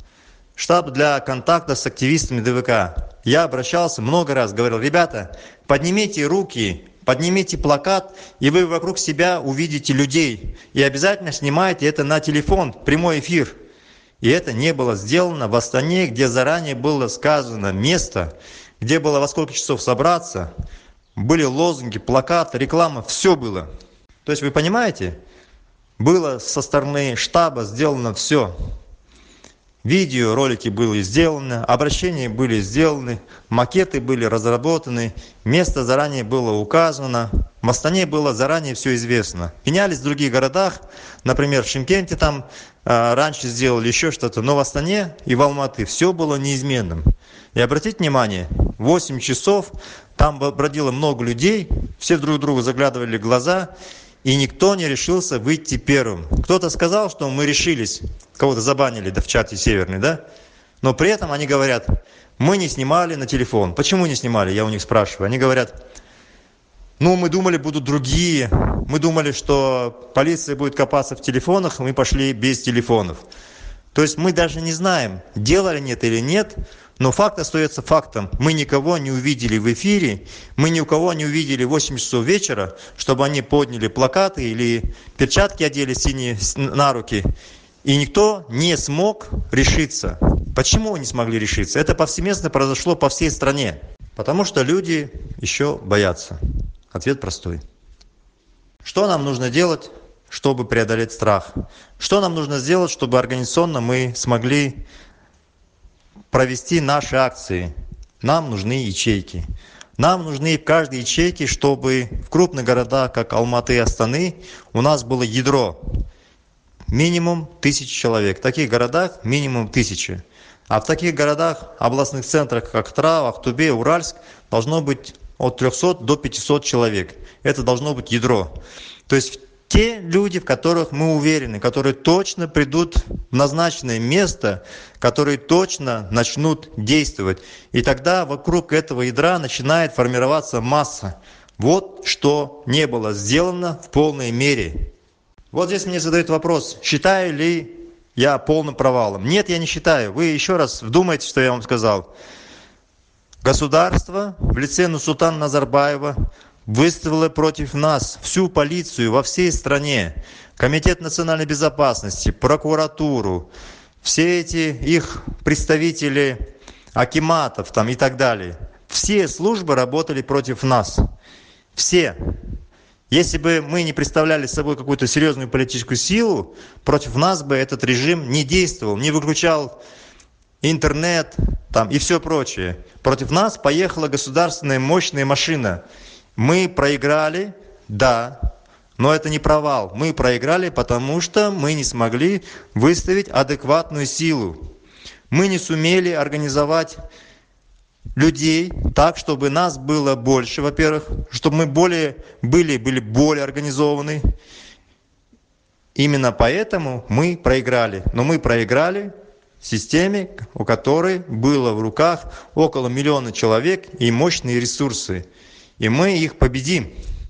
для контакта с активистами ДВК. Я обращался много раз, говорил, ребята, поднимите руки, поднимите плакат, и вы вокруг себя увидите людей. И обязательно снимайте это на телефон, прямой эфир. И это не было сделано в Астане, где заранее было сказано место, где было во сколько часов собраться, были лозунги, плакаты, реклама, все было. То есть вы понимаете, было со стороны штаба сделано все. Видео, ролики были сделаны, обращения были сделаны, макеты были разработаны, место заранее было указано. В Астане было заранее все известно. Менялись в других городах, например, в Шымкенте там раньше сделали еще что-то, но в Астане и в Алматы все было неизменным. И обратите внимание, 8 часов, там бродило много людей, все друг другу заглядывали в глаза, и никто не решился выйти первым. Кто-то сказал, что мы решились, кого-то забанили, да, в чате Северный, да? Но при этом они говорят, мы не снимали на телефон. Почему не снимали, я у них спрашиваю. Они говорят, ну мы думали, будут другие. Мы думали, что полиция будет копаться в телефонах, мы пошли без телефонов. То есть мы даже не знаем, делали они это или нет, но факт остается фактом. Мы никого не увидели в эфире, мы ни у кого не увидели в 8 часов вечера, чтобы они подняли плакаты или перчатки одели синие на руки И никто не смог решиться. Почему не смогли решиться? Это повсеместно произошло по всей стране. Потому что люди еще боятся. Ответ простой. Что нам нужно делать, чтобы преодолеть страх? Что нам нужно сделать, чтобы организационно мы смогли провести наши акции? Нам нужны ячейки. Нам нужны в каждой ячейке, чтобы в крупных городах, как Алматы и Астаны, у нас было ядро. Минимум 1000 человек. В таких городах минимум 1000. А в таких городах, областных центрах, как Трава, Ахтубе, Уральск, должно быть от 300 до 500 человек. Это должно быть ядро. То есть те люди, в которых мы уверены, которые точно придут в назначенное место, которые точно начнут действовать. И тогда вокруг этого ядра начинает формироваться масса. Вот что не было сделано в полной мере. Вот здесь мне задают вопрос, считаю ли я полным провалом. Нет, я не считаю. Вы еще раз вдумайтесь, что я вам сказал. Государство в лице Нурсултана Назарбаева выставило против нас всю полицию во всей стране, Комитет национальной безопасности, прокуратуру, все эти их представители акиматов там и так далее. Все службы работали против нас. Все. Если бы мы не представляли собой какую-то серьезную политическую силу, против нас бы этот режим не действовал, не выключал интернет там, и все прочее. Против нас поехала государственная мощная машина. Мы проиграли, да, но это не провал. Мы проиграли, потому что мы не смогли выставить адекватную силу. Мы не сумели организовать людей так, чтобы нас было больше, во-первых, чтобы мы были более организованы. Именно поэтому мы проиграли. Но мы проиграли системе, у которой было в руках около 1 миллиона человек и мощные ресурсы. И мы их победим.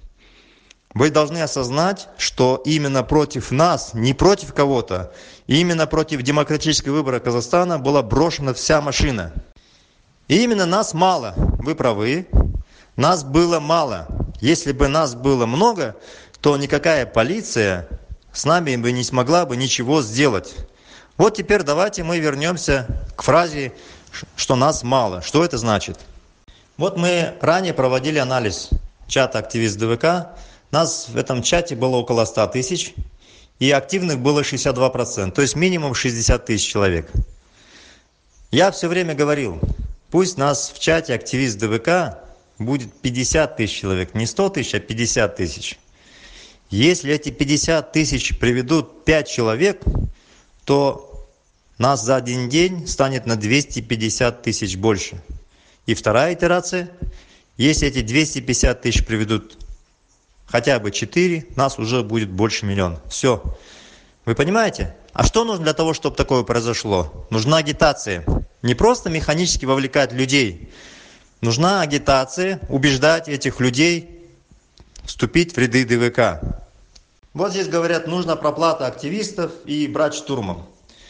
Вы должны осознать, что именно против нас, не против кого-то, именно против демократического выбора Казахстана была брошена вся машина. И именно нас мало. Вы правы. Нас было мало. Если бы нас было много, то никакая полиция с нами бы не смогла бы ничего сделать. Вот теперь давайте мы вернемся к фразе, что нас мало. Что это значит? Вот мы ранее проводили анализ чата «Активист ДВК». Нас в этом чате было около 100 тысяч, и активных было 62%, то есть минимум 60 тысяч человек. Я все время говорил, пусть нас в чате «Активист ДВК» будет 50 тысяч человек, не 100 тысяч, а 50 тысяч. Если эти 50 тысяч приведут 5 человек, то нас за один день станет на 250 тысяч больше. И вторая итерация, если эти 250 тысяч приведут хотя бы 4, нас уже будет больше 1 миллиона. Все. Вы понимаете? А что нужно для того, чтобы такое произошло? Нужна агитация. Не просто механически вовлекать людей. Нужна агитация, убеждать этих людей вступить в ряды ДВК. Вот здесь говорят, нужна проплата активистов и брать штурмом.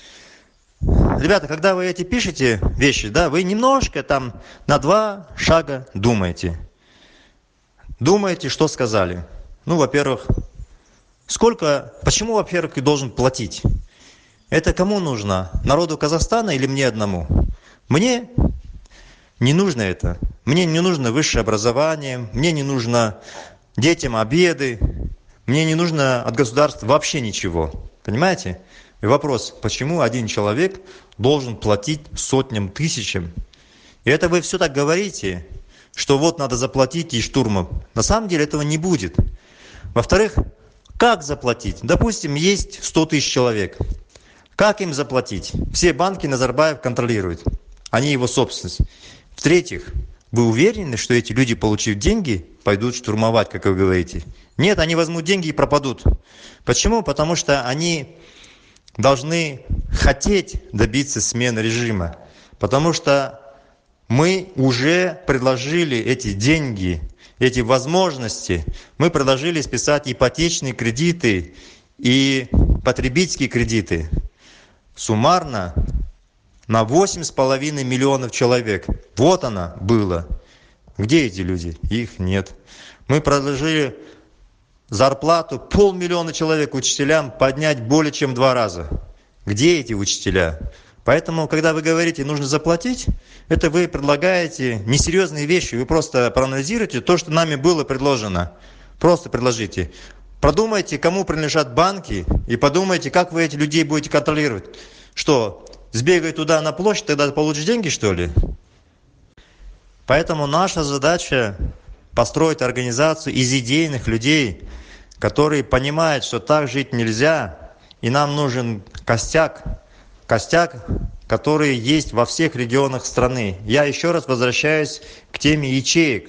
Ребята, когда вы эти пишете вещи, да, вы немножко там на 2 шага думаете. Думаете, что сказали. Ну, во-первых, почему, во-первых, и должен платить? Это кому нужно? Народу Казахстана или мне одному? Мне не нужно это. Мне не нужно высшее образование, мне не нужно детям обеды, мне не нужно от государства вообще ничего. Понимаете? И вопрос, почему один человек должен платить сотням, тысячам? И это вы все так говорите, что вот надо заплатить и штурмом. На самом деле этого не будет. Во-вторых, как заплатить? Допустим, есть 100 тысяч человек. Как им заплатить? Все банки Назарбаев контролируют. Они его собственность. В-третьих, вы уверены, что эти люди, получив деньги, пойдут штурмовать, как вы говорите? Нет, они возьмут деньги и пропадут. Почему? Потому что они должны хотеть добиться смены режима. Потому что мы уже предложили эти деньги, эти возможности. Мы предложили списать ипотечные кредиты и потребительские кредиты. Суммарно на 8,5 миллионов человек. Вот она была. Где эти люди? Их нет. Мы предложили зарплату 500 000 человек учителям поднять более чем 2 раза. Где эти учителя? Поэтому, когда вы говорите, нужно заплатить, это вы предлагаете несерьезные вещи. Вы просто проанализируйте то, что нами было предложено. Просто предложите. Продумайте, кому принадлежат банки, и подумайте, как вы этих людей будете контролировать. Что, сбегай туда на площадь, тогда получишь деньги, что ли? Поэтому наша задача построить организацию из идейных людей, которые понимают, что так жить нельзя, и нам нужен костяк, который есть во всех регионах страны. Я еще раз возвращаюсь к теме ячеек.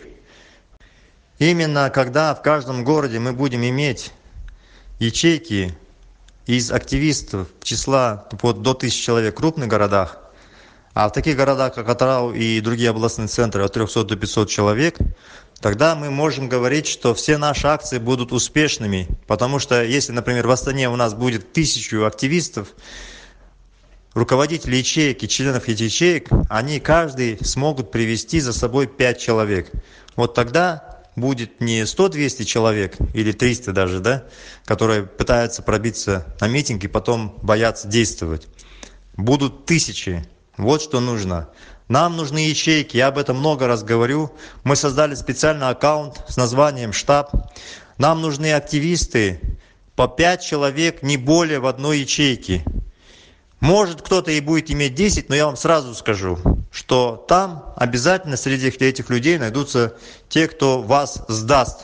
Именно когда в каждом городе мы будем иметь ячейки из активистов числа до 1000 человек в крупных городах, а в таких городах, как Атырау и другие областные центры, от 300 до 500 человек, тогда мы можем говорить, что все наши акции будут успешными. Потому что если, например, в Астане у нас будет 1000 активистов, руководители ячеек и членов этих ячеек, они каждый смогут привести за собой 5 человек. Вот тогда будет не 100-200 человек или 300 даже, да, которые пытаются пробиться на митинг и потом боятся действовать. Будут 1000. Вот что нужно. Нам нужны ячейки, я об этом много раз говорю. Мы создали специальный аккаунт с названием «Штаб». Нам нужны активисты, по 5 человек, не более в одной ячейке. Может, кто-то и будет иметь 10, но я вам сразу скажу, что там обязательно среди этих людей найдутся те, кто вас сдаст.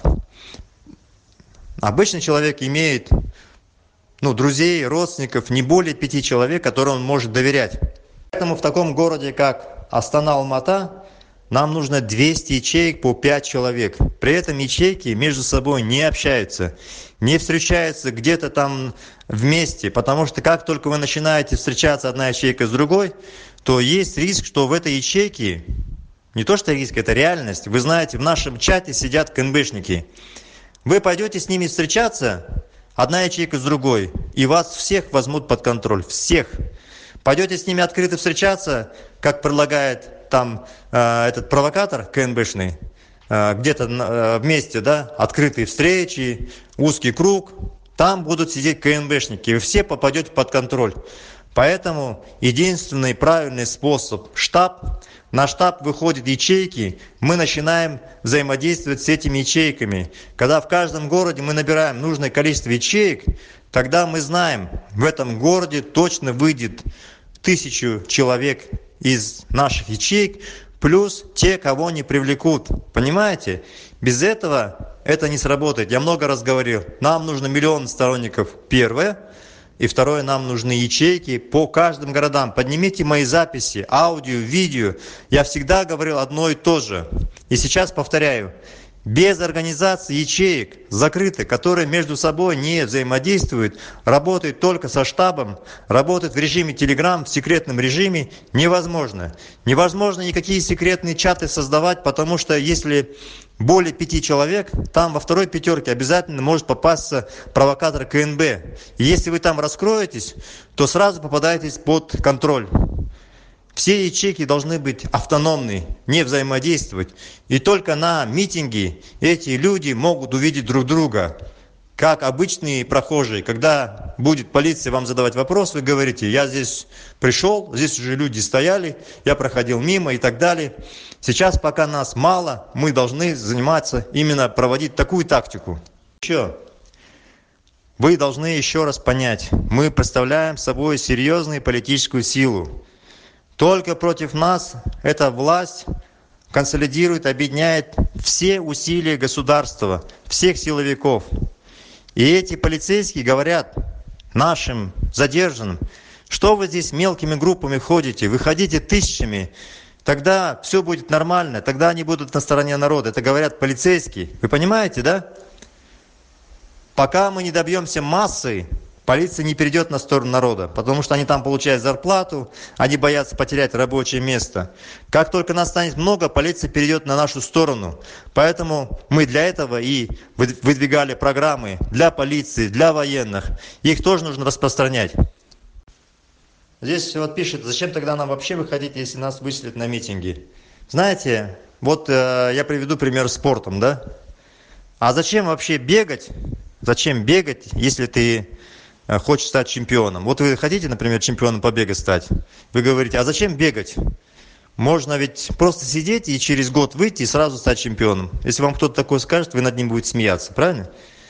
Обычный человек имеет друзей, родственников, не более 5 человек, которым он может доверять. Поэтому в таком городе, как Астана, Алмата, нам нужно 200 ячеек по 5 человек. При этом ячейки между собой не общаются, не встречаются где-то там вместе, потому что как только вы начинаете встречаться одна ячейка с другой, то есть риск, что в этой ячейке, не то что риск, это реальность. Вы знаете, в нашем чате сидят КНБшники. Вы пойдете с ними встречаться, одна ячейка с другой, и вас всех возьмут под контроль, всех. Пойдете с ними открыто встречаться, как предлагает там этот провокатор КНБшный, где-то вместе, да, открытые встречи, узкий круг, там будут сидеть КНБшники, и вы все попадете под контроль. Поэтому единственный правильный способ – штаб. На штаб выходят ячейки, мы начинаем взаимодействовать с этими ячейками. Когда в каждом городе мы набираем нужное количество ячеек, тогда мы знаем, в этом городе точно выйдет 1000 человек из наших ячеек, плюс те, кого не привлекут. Понимаете? Без этого это не сработает. Я много раз говорил, нам нужно 1 миллион сторонников, первое. И второе, нам нужны ячейки по каждым городам. Поднимите мои записи, аудио, видео. Я всегда говорил одно и то же. И сейчас повторяю. Без организации ячеек, закрытых, которые между собой не взаимодействуют, работают только со штабом, работают в режиме Telegram, в секретном режиме, невозможно. Невозможно никакие секретные чаты создавать, потому что если более 5 человек, там во второй пятерке обязательно может попасться провокатор КНБ. И если вы там раскроетесь, то сразу попадаетесь под контроль. Все ячейки должны быть автономны, не взаимодействовать. И только на митинге эти люди могут увидеть друг друга. Как обычные прохожие, когда будет полиция вам задавать вопрос, вы говорите, я здесь пришел, здесь уже люди стояли, я проходил мимо и так далее. Сейчас, пока нас мало, мы должны заниматься, именно проводить такую тактику. Еще. Вы должны еще раз понять, мы представляем собой серьезную политическую силу. Только против нас эта власть консолидирует, объединяет все усилия государства, всех силовиков. И эти полицейские говорят нашим задержанным, что вы здесь мелкими группами ходите, выходите тысячами, тогда все будет нормально, тогда они будут на стороне народа. Это говорят полицейские. Вы понимаете, да? Пока мы не добьемся массы, полиция не перейдет на сторону народа, потому что они там получают зарплату, они боятся потерять рабочее место. Как только нас станет много, полиция перейдет на нашу сторону. Поэтому мы для этого и выдвигали программы для полиции, для военных. Их тоже нужно распространять. Здесь вот пишет, зачем тогда нам вообще выходить, если нас выселят на митинги? Знаете, вот я приведу пример с спортом, да? А зачем вообще бегать? Зачем бегать, если ты хочет стать чемпионом. Вот вы хотите, например, чемпионом по бегу стать. Вы говорите, а зачем бегать? Можно ведь просто сидеть и через год выйти и сразу стать чемпионом. Если вам кто-то такое скажет, вы над ним будете смеяться, правильно?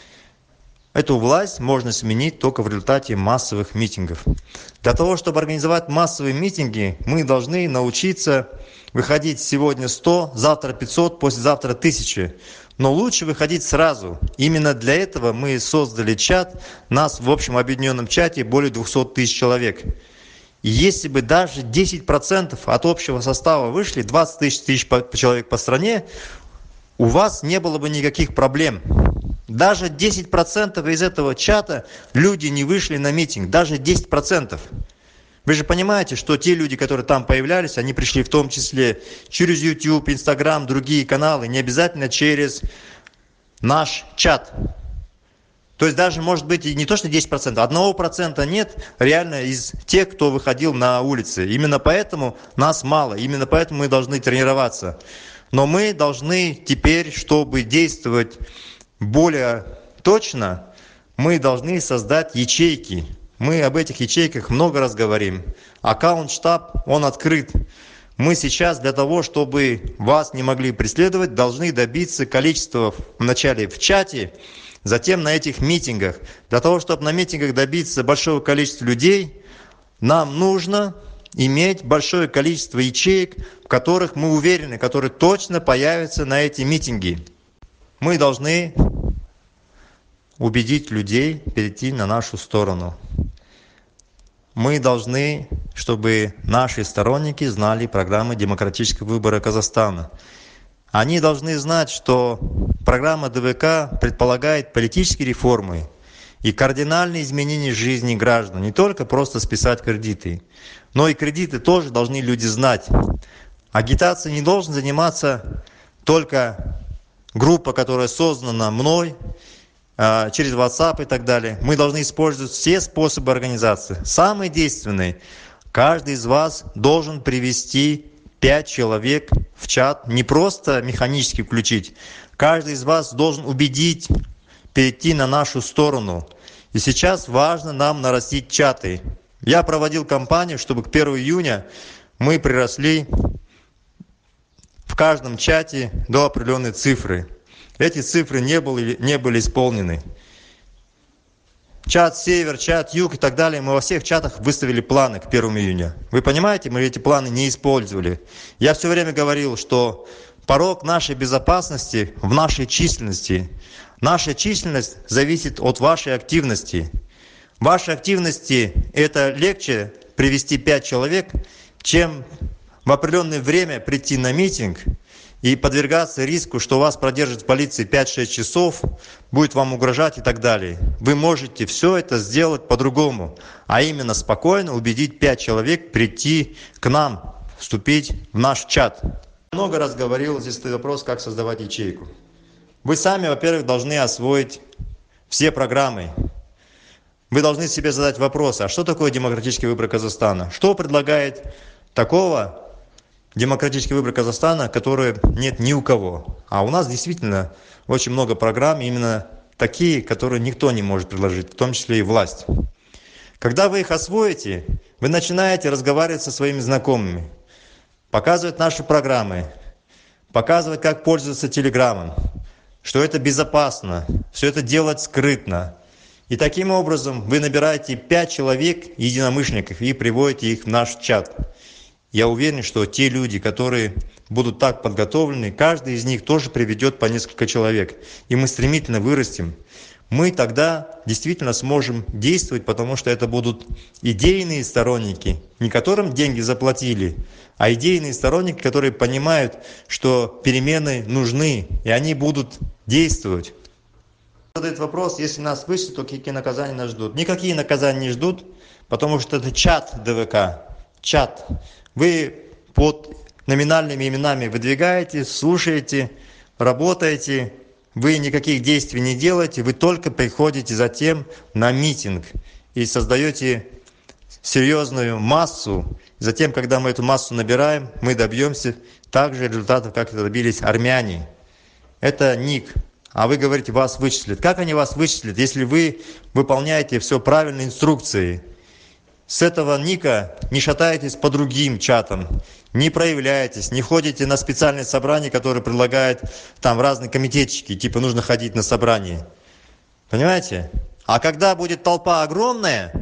Эту власть можно сменить только в результате массовых митингов. Для того, чтобы организовать массовые митинги, мы должны научиться выходить сегодня 100, завтра 500, послезавтра 1000. Но лучше выходить сразу. Именно для этого мы создали чат. Нас в общем объединенном чате более 200 тысяч человек. И если бы даже 10% от общего состава вышли, 20 тысяч человек по стране, у вас не было бы никаких проблем. Даже 10% из этого чата люди не вышли на митинг. Даже 10%. Вы же понимаете, что те люди, которые там появлялись, они пришли в том числе через YouTube, Instagram, другие каналы, не обязательно через наш чат. То есть даже, может быть, и не то, что 10%, 1% нет реально из тех, кто выходил на улицы. Именно поэтому нас мало, именно поэтому мы должны тренироваться. Но мы должны теперь, чтобы действовать более точно, мы должны создать ячейки. Мы об этих ячейках много раз говорим. Аккаунт-штаб, он открыт. Мы сейчас для того, чтобы вас не могли преследовать, должны добиться количества вначале в чате, затем на этих митингах. Для того, чтобы на митингах добиться большого количества людей, нам нужно иметь большое количество ячеек, в которых мы уверены, которые точно появятся на эти митинги. Мы должны убедить людей перейти на нашу сторону. Мы должны, чтобы наши сторонники знали программы демократического выбора Казахстана. Они должны знать, что программа ДВК предполагает политические реформы и кардинальные изменения жизни граждан. Не только просто списать кредиты, но и кредиты тоже должны люди знать. Агитацией не должен заниматься только группа, которая создана мной, через WhatsApp и так далее. Мы должны использовать все способы организации. Самый действенный. Каждый из вас должен привести 5 человек в чат. Не просто механически включить. Каждый из вас должен убедить перейти на нашу сторону. И сейчас важно нам нарастить чаты. Я проводил кампанию, чтобы к 1 июня мы приросли в каждом чате до определенной цифры. Эти цифры не были исполнены. Чат Север, чат Юг и так далее. Мы во всех чатах выставили планы к 1 июня. Вы понимаете, мы эти планы не использовали. Я все время говорил, что порог нашей безопасности в нашей численности. Наша численность зависит от вашей активности. Вашей активности это легче привести 5 человек, чем в определенное время прийти на митинг и подвергаться риску, что вас продержит в полиции 5-6 часов, будет вам угрожать и так далее. Вы можете все это сделать по-другому, а именно спокойно убедить 5 человек прийти к нам, вступить в наш чат. Много раз говорил, здесь стоит вопрос, как создавать ячейку. Вы сами, во-первых, должны освоить все программы. Вы должны себе задать вопрос, а что такое демократический выбор Казахстана? Что предлагает такого демократический выбор Казахстана, который нет ни у кого? А у нас действительно очень много программ, именно такие, которые никто не может предложить, в том числе и власть. Когда вы их освоите, вы начинаете разговаривать со своими знакомыми, показывать наши программы, показывать, как пользоваться телеграммом, что это безопасно, все это делать скрытно. И таким образом вы набираете 5 человек единомышленников и приводите их в наш чат. Я уверен, что те люди, которые будут так подготовлены, каждый из них тоже приведет по несколько человек. И мы стремительно вырастем. Мы тогда действительно сможем действовать, потому что это будут идейные сторонники, не которым деньги заплатили, а идейные сторонники, которые понимают, что перемены нужны, и они будут действовать. Задает вопрос, если нас вышлют, то какие наказания нас ждут? Никакие наказания не ждут, потому что это чат ДВК, чат. Вы под номинальными именами выдвигаете, слушаете, работаете, вы никаких действий не делаете, вы только приходите затем на митинг и создаете серьезную массу. Затем, когда мы эту массу набираем, мы добьемся также результатов, как это добились армяне. Это ник а вы говорите, вас вычислят. Как они вас вычислят, если вы выполняете все правильно, инструкции? С этого ника не шатаетесь по другим чатам, не проявляетесь, не ходите на специальные собрания, которые предлагают там разные комитетчики, типа нужно ходить на собрание. Понимаете? А когда будет толпа огромная,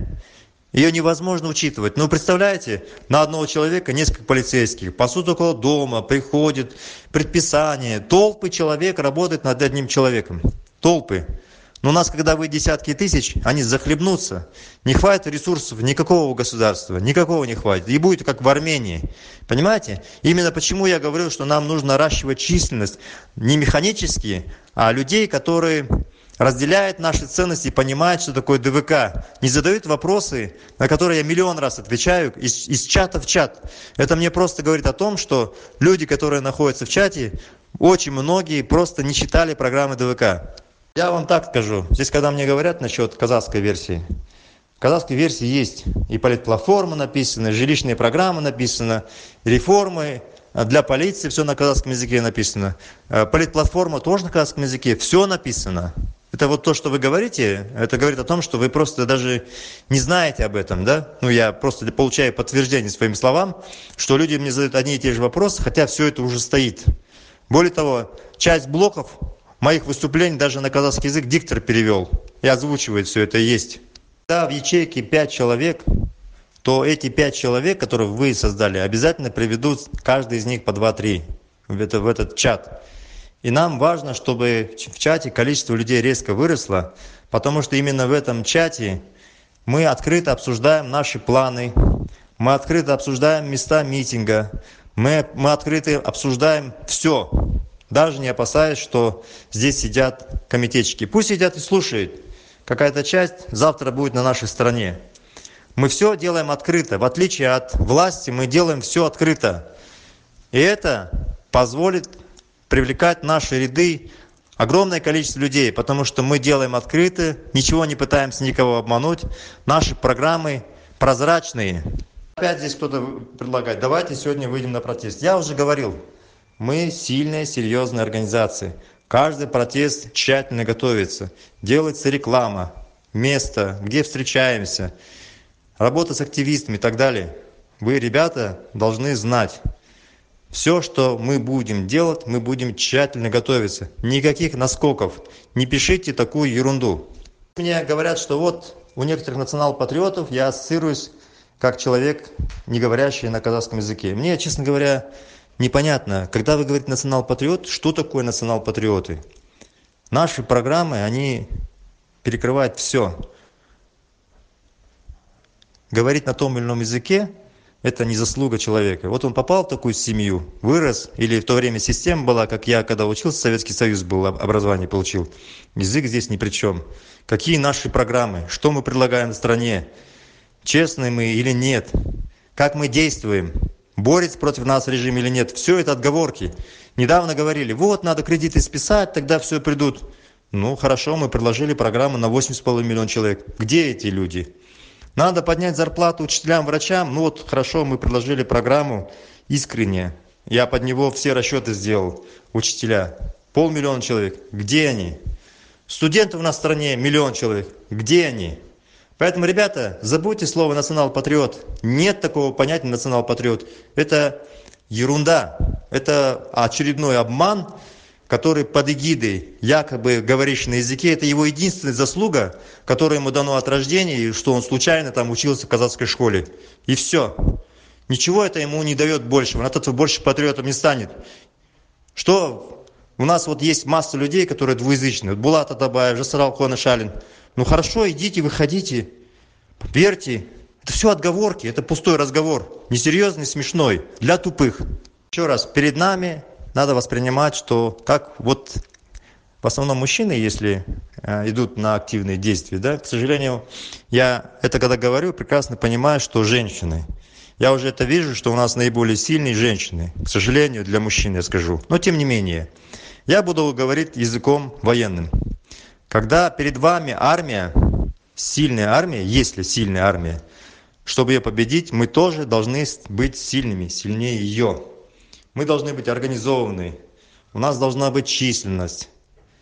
ее невозможно учитывать. Ну, представляете, на одного человека несколько полицейских, пасут около дома, приходят, предписания. Толпы человек работают над одним человеком. Толпы. Но у нас, когда вы десятки тысяч, они захлебнутся. Не хватит ресурсов никакого государства, никакого не хватит. И будет как в Армении. Понимаете? Именно почему я говорю, что нам нужно наращивать численность не механически, а людей, которые разделяют наши ценности и понимают, что такое ДВК. Не задают вопросы, на которые я миллион раз отвечаю из чата в чат. Это мне просто говорит о том, что люди, которые находятся в чате, очень многие просто не читали программы ДВК. Я вам так скажу. Здесь, когда мне говорят насчет казахской версии, в казахской версии есть и политплатформа написана, и жилищные программы написаны, реформы для полиции, все на казахском языке написано. Политплатформа тоже на казахском языке, все написано. Это вот то, что вы говорите, это говорит о том, что вы просто даже не знаете об этом, да? Ну, я просто получаю подтверждение своим словам, что люди мне задают одни и те же вопросы, хотя все это уже стоит. Более того, часть блоков моих выступлений даже на казахский язык диктор перевел и озвучивает все это есть. Когда в ячейке 5 человек, то эти 5 человек, которых вы создали, обязательно приведут каждый из них по 2-3 в этот чат. И нам важно, чтобы в чате количество людей резко выросло, потому что именно в этом чате мы открыто обсуждаем наши планы, мы открыто обсуждаем места митинга, мы открыто обсуждаем все, даже не опасаясь, что здесь сидят комитетчики. Пусть сидят и слушают. Какая-то часть завтра будет на нашей стороне. Мы все делаем открыто. В отличие от власти, мы делаем все открыто. И это позволит привлекать в наши ряды огромное количество людей, потому что мы делаем открыто, ничего не пытаемся никого обмануть. Наши программы прозрачные. Опять здесь кто-то предлагает, давайте сегодня выйдем на протест. Я уже говорил, мы сильная, серьезная организация. Каждый протест тщательно готовится. Делается реклама, место, где встречаемся, работа с активистами и так далее. Вы, ребята, должны знать. Все, что мы будем делать, мы будем тщательно готовиться. Никаких наскоков. Не пишите такую ерунду. Мне говорят, что вот у некоторых национал-патриотов я ассоциируюсь как человек, не говорящий на казахском языке. Мне, честно говоря, непонятно, когда вы говорите национал-патриот, что такое национал-патриоты? Наши программы, они перекрывают все. Говорить на том или ином языке – это не заслуга человека. Вот он попал в такую семью, вырос, или в то время система была, как я, когда учился, Советский Союз был, образование получил. Язык здесь ни при чем. Какие наши программы, что мы предлагаем в стране, честные мы или нет, как мы действуем, борется против нас режим или нет. Все это отговорки. Недавно говорили, вот, надо кредиты списать, тогда все придут. Ну, хорошо, мы предложили программу на 8,5 миллиона человек. Где эти люди? Надо поднять зарплату учителям, врачам. Ну вот, хорошо, мы предложили программу искренне. Я под него все расчеты сделал. Учителя. 500 000 человек. Где они? Студентов на стране 1 000 000 человек. Где они? Поэтому, ребята, забудьте слово национал-патриот. Нет такого понятия национал-патриот. Это ерунда. Это очередной обман, который под эгидой, якобы говорящий на языке, это его единственная заслуга, которая ему дано от рождения, и что он случайно там учился в казахской школе. И все. Ничего это ему не дает больше. Он от этого больше патриотом не станет. Что у нас вот есть масса людей, которые двуязычные. Вот Булат Атабаев, Жасарал Куанышалин. Ну хорошо, идите, выходите, верьте. Это все отговорки, это пустой разговор. Несерьезный, смешной, для тупых. Еще раз, перед нами надо воспринимать, что как вот в основном мужчины, если идут на активные действия, да, к сожалению, я это когда говорю, прекрасно понимаю, что женщины. Я уже это вижу, что у нас наиболее сильные женщины. К сожалению, для мужчин я скажу. Но тем не менее, я буду говорить языком военным. Когда перед вами армия, сильная армия, если сильная армия, чтобы ее победить, мы тоже должны быть сильными, сильнее ее. Мы должны быть организованы. У нас должна быть численность.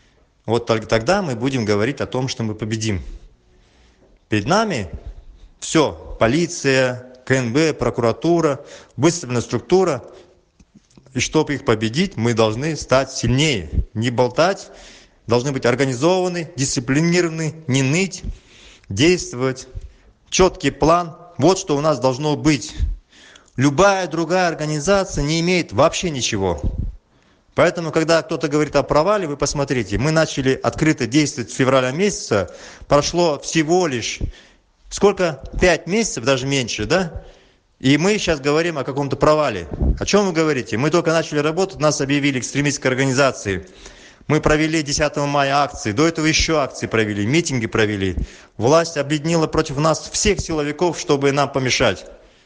Вот только тогда мы будем говорить о том, что мы победим. Перед нами все, полиция, КНБ, прокуратура, выставленная структура. И чтобы их победить, мы должны стать сильнее, не болтать, должны быть организованы, дисциплинированы, не ныть, действовать. Четкий план, вот что у нас должно быть. Любая другая организация не имеет вообще ничего. Поэтому, когда кто-то говорит о провале, вы посмотрите, мы начали открыто действовать с февраля месяца, прошло всего лишь, сколько? 5 месяцев, даже меньше, да? И мы сейчас говорим о каком-то провале. О чем вы говорите? Мы только начали работать, нас объявили экстремистской организацией. Мы провели 10 мая акции, до этого еще акции провели, митинги провели. Власть объединила против нас всех силовиков, чтобы нам помешать.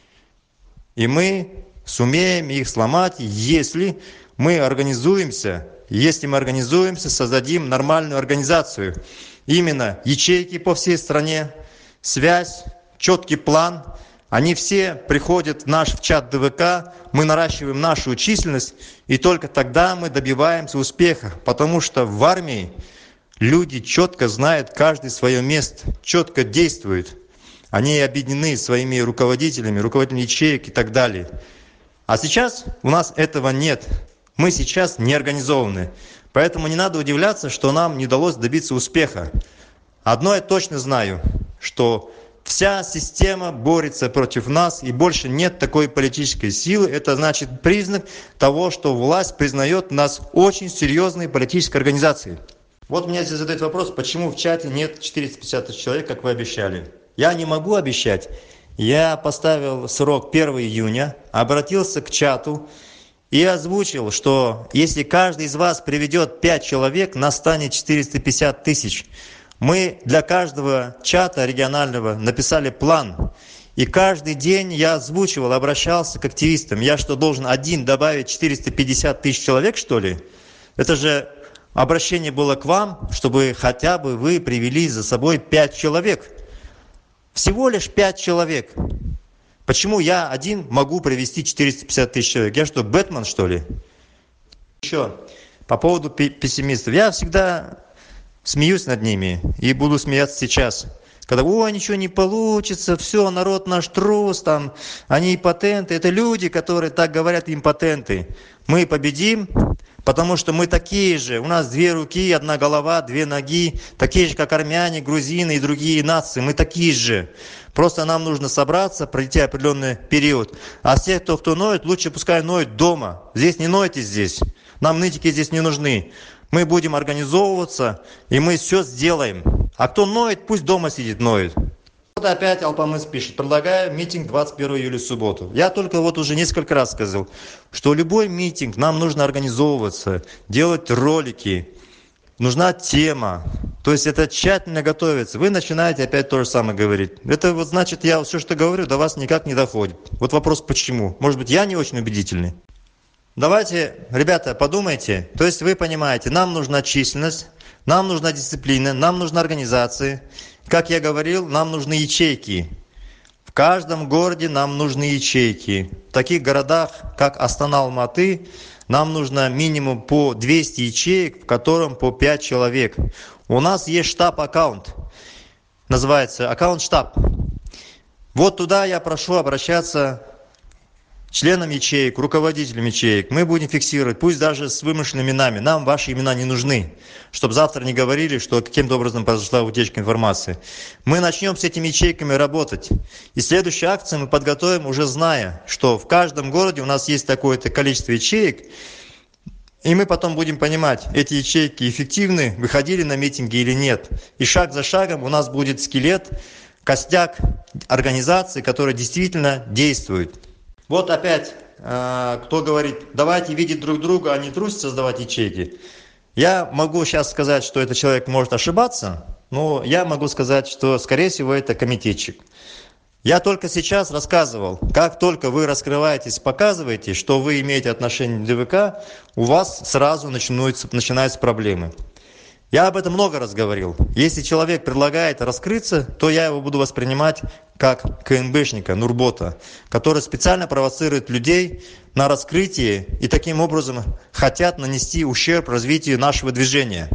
И мы сумеем их сломать, если мы организуемся, создадим нормальную организацию. Именно ячейки по всей стране, связь, четкий план. Они все приходят в наш чат ДВК, мы наращиваем нашу численность, и только тогда мы добиваемся успеха. Потому что в армии люди четко знают каждый свое место, четко действуют. Они объединены своими руководителями ячеек и так далее. А сейчас у нас этого нет. Мы сейчас не организованы. Поэтому не надо удивляться, что нам не удалось добиться успеха. Одно я точно знаю, что вся система борется против нас, и больше нет такой политической силы. Это значит признак того, что власть признает нас очень серьезной политической организацией. Вот меня здесь задают вопрос, почему в чате нет 450 тысяч человек, как вы обещали. Я не могу обещать. Я поставил срок 1 июня, обратился к чату и озвучил, что если каждый из вас приведет 5 человек, нас станет 450 тысяч. Мы для каждого чата регионального написали план. И каждый день я озвучивал, обращался к активистам. Я что, должен один добавить 450 тысяч человек, что ли? Это же обращение было к вам, чтобы хотя бы вы привели за собой 5 человек. Всего лишь 5 человек. Почему я один могу привести 450 тысяч человек? Я что, Бэтмен, что ли? Еще по поводу пессимистов. Я всегда смеюсь над ними и буду смеяться сейчас. Когда, ничего не получится, все, народ наш трус, там, они импотенты. Это люди, которые так говорят, импотенты. Мы победим, потому что мы такие же. У нас 2 руки, 1 голова, 2 ноги. Такие же, как армяне, грузины и другие нации. Мы такие же. Просто нам нужно собраться, пройти определенный период. А те, кто ноет, лучше пускай ноет дома. Здесь не нойте здесь. Нам нытики здесь не нужны. Мы будем организовываться, и мы все сделаем. А кто ноет, пусть дома сидит, ноет. Вот опять Алпамыс пишет, предлагаю митинг 21 июля в субботу. Я только уже несколько раз сказал, что любой митинг нам нужно организовываться, делать ролики, нужна тема. То есть это тщательно готовится. Вы начинаете опять то же самое говорить. Это значит, я все, что говорю, до вас никак не доходит. Вот вопрос почему. Может быть, я не очень убедительный? Давайте, ребята, подумайте. То есть вы понимаете, нам нужна численность, нам нужна дисциплина, нам нужна организация. Как я говорил, нам нужны ячейки. В каждом городе нам нужны ячейки. В таких городах, как Астана, Алматы, нам нужно минимум по 200 ячеек, в котором по 5 человек. У нас есть штаб-аккаунт. Называется аккаунт-штаб. Вот туда я прошу обращаться членам ячеек, руководителям ячеек. Мы будем фиксировать, пусть даже с вымышленными именами. Нам ваши имена не нужны, чтобы завтра не говорили, что каким-то образом произошла утечка информации. Мы начнем с этими ячейками работать. И следующую акцию мы подготовим, уже зная, что в каждом городе у нас есть такое-то количество ячеек. И мы потом будем понимать, эти ячейки эффективны, выходили на митинги или нет. И шаг за шагом у нас будет скелет, костяк организации, которая действительно действует. Вот опять, кто говорит, давайте видеть друг друга, а не трусить создавать ячейки. Я могу сейчас сказать, что этот человек может ошибаться, но я могу сказать, что, скорее всего, это комитетчик. Я только сейчас рассказывал, как только вы раскрываетесь, показываете, что вы имеете отношение к ДВК, у вас сразу начинаются проблемы. Я об этом много раз говорил. Если человек предлагает раскрыться, то я его буду воспринимать как КНБшника, Нурбота, который специально провоцирует людей на раскрытие и таким образом хотят нанести ущерб развитию нашего движения.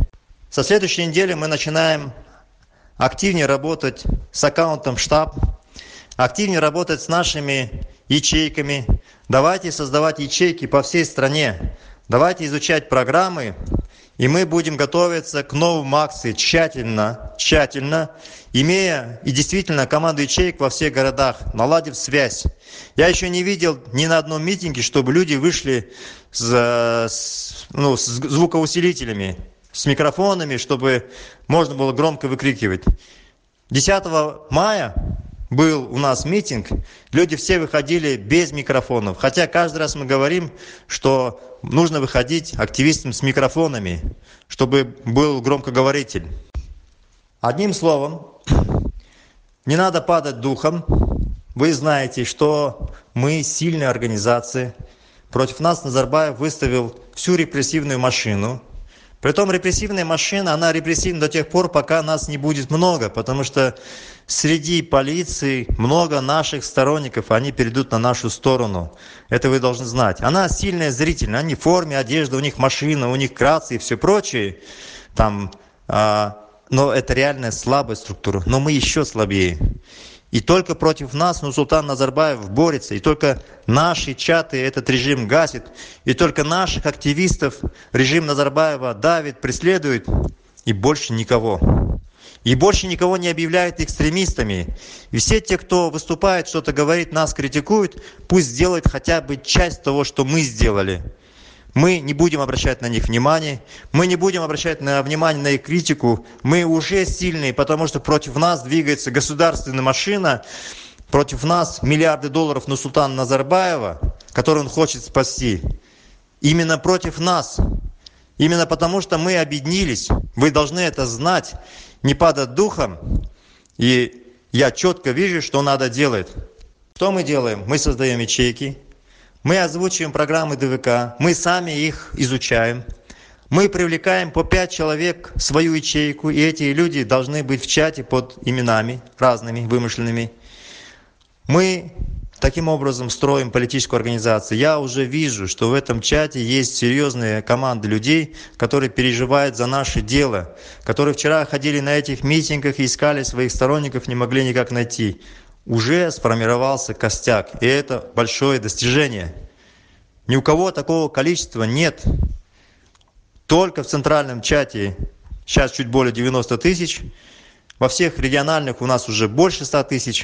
Со следующей недели мы начинаем активнее работать с аккаунтом штаб, активнее работать с нашими ячейками. Давайте создавать ячейки по всей стране. Давайте изучать программы, и мы будем готовиться к новым акциям тщательно, имея и действительно команду ячеек во всех городах, наладив связь. Я еще не видел ни на одном митинге, чтобы люди вышли с звукоусилителями, с микрофонами, чтобы можно было громко выкрикивать. 10 мая был у нас митинг, люди все выходили без микрофонов. Хотя каждый раз мы говорим, что нужно выходить активистам с микрофонами, чтобы был громкоговоритель. Одним словом, не надо падать духом. Вы знаете, что мы сильная организация. Против нас Назарбаев выставил всю репрессивную машину. Притом репрессивная машина, она репрессивна до тех пор, пока нас не будет много, потому что среди полиции много наших сторонников, они перейдут на нашу сторону. Это вы должны знать. Она сильная зрительная, они в форме, одежда, у них машина, у них рации и все прочее. Но это реальная слабая структура, но мы еще слабее. И только против нас Нурсултан Назарбаев борется, и только наши чаты этот режим гасит, и только наших активистов режим Назарбаева давит, преследует, и больше никого. И больше никого не объявляет экстремистами. И все те, кто выступает, что-то говорит, нас критикует, пусть сделают хотя бы часть того, что мы сделали. Мы не будем обращать на них внимания, мы не будем обращать внимание на их критику. Мы уже сильные, потому что против нас двигается государственная машина, против нас миллиарды долларов Нурсултана Назарбаева, который он хочет спасти. Именно против нас. Именно потому, что мы объединились. Вы должны это знать, не падать духом. И я четко вижу, что надо делать. Что мы делаем? Мы создаем ячейки. Мы озвучиваем программы ДВК, мы сами их изучаем. Мы привлекаем по 5 человек в свою ячейку, и эти люди должны быть в чате под именами разными, вымышленными. Мы таким образом строим политическую организацию. Я уже вижу, что в этом чате есть серьезные команды людей, которые переживают за наше дело, которые вчера ходили на этих митингах и искали своих сторонников, не могли никак найти. Уже сформировался костяк, и это большое достижение. Ни у кого такого количества нет. Только в центральном чате сейчас чуть более 90 тысяч, во всех региональных у нас уже больше 100 тысяч,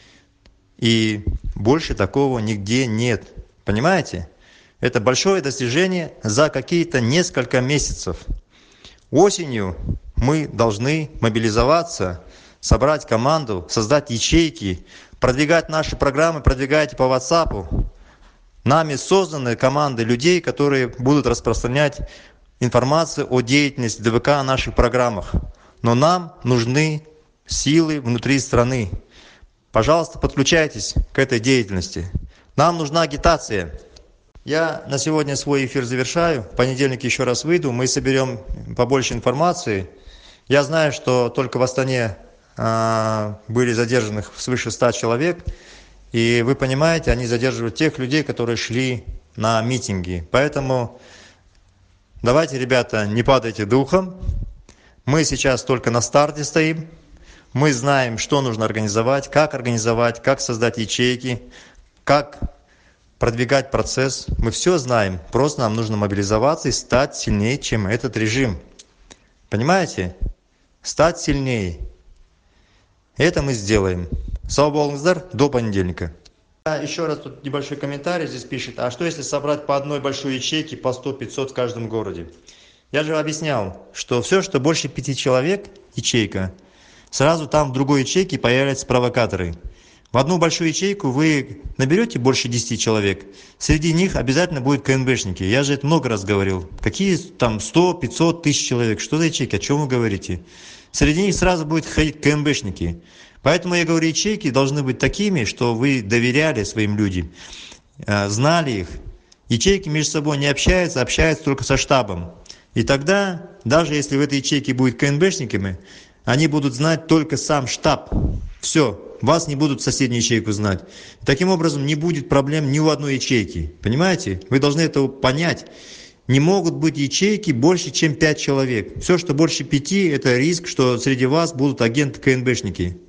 и больше такого нигде нет. Понимаете? Это большое достижение за какие-то несколько месяцев. Осенью мы должны мобилизоваться, собрать команду, создать ячейки, продвигать наши программы, продвигайте по WhatsApp. Нами созданы команды людей, которые будут распространять информацию о деятельности ДВК, о наших программах. Но нам нужны силы внутри страны. Пожалуйста, подключайтесь к этой деятельности. Нам нужна агитация. Я на сегодня свой эфир завершаю. В понедельник еще раз выйду, мы соберем побольше информации. Я знаю, что только в Астане были задержанных свыше 100 человек, и вы понимаете, они задерживают тех людей, которые шли на митинги. Поэтому давайте, ребята, не падайте духом. Мы сейчас только на старте стоим. Мы знаем, что нужно организовать, как создать ячейки, как продвигать процесс. Мы все знаем. Просто нам нужно мобилизоваться и стать сильнее, чем этот режим. Понимаете? Стать сильнее. Это мы сделаем. Слава Богу, до понедельника. Еще раз тут небольшой комментарий здесь пишет. А что если собрать по одной большой ячейке по 100-500 в каждом городе? Я же объяснял, что все, что больше 5 человек, ячейка, сразу там в другой ячейке появятся провокаторы. В одну большую ячейку вы наберете больше 10 человек, среди них обязательно будут КНБшники. Я же это много раз говорил. Какие там 100, 500, 1000 человек? Что за ячейки? О чем вы говорите? Среди них сразу будут ходить КНБшники. Поэтому я говорю, ячейки должны быть такими, что вы доверяли своим людям, знали их. Ячейки между собой не общаются, общаются только со штабом. И тогда, даже если в этой ячейке будет КНБшниками, они будут знать только сам штаб. Все, вас не будут в соседнюю ячейку знать. Таким образом, не будет проблем ни у одной ячейки. Понимаете? Вы должны это понять. не могут быть ячейки больше, чем 5 человек. Все, что больше 5, это риск, что среди вас будут агенты КНБшники.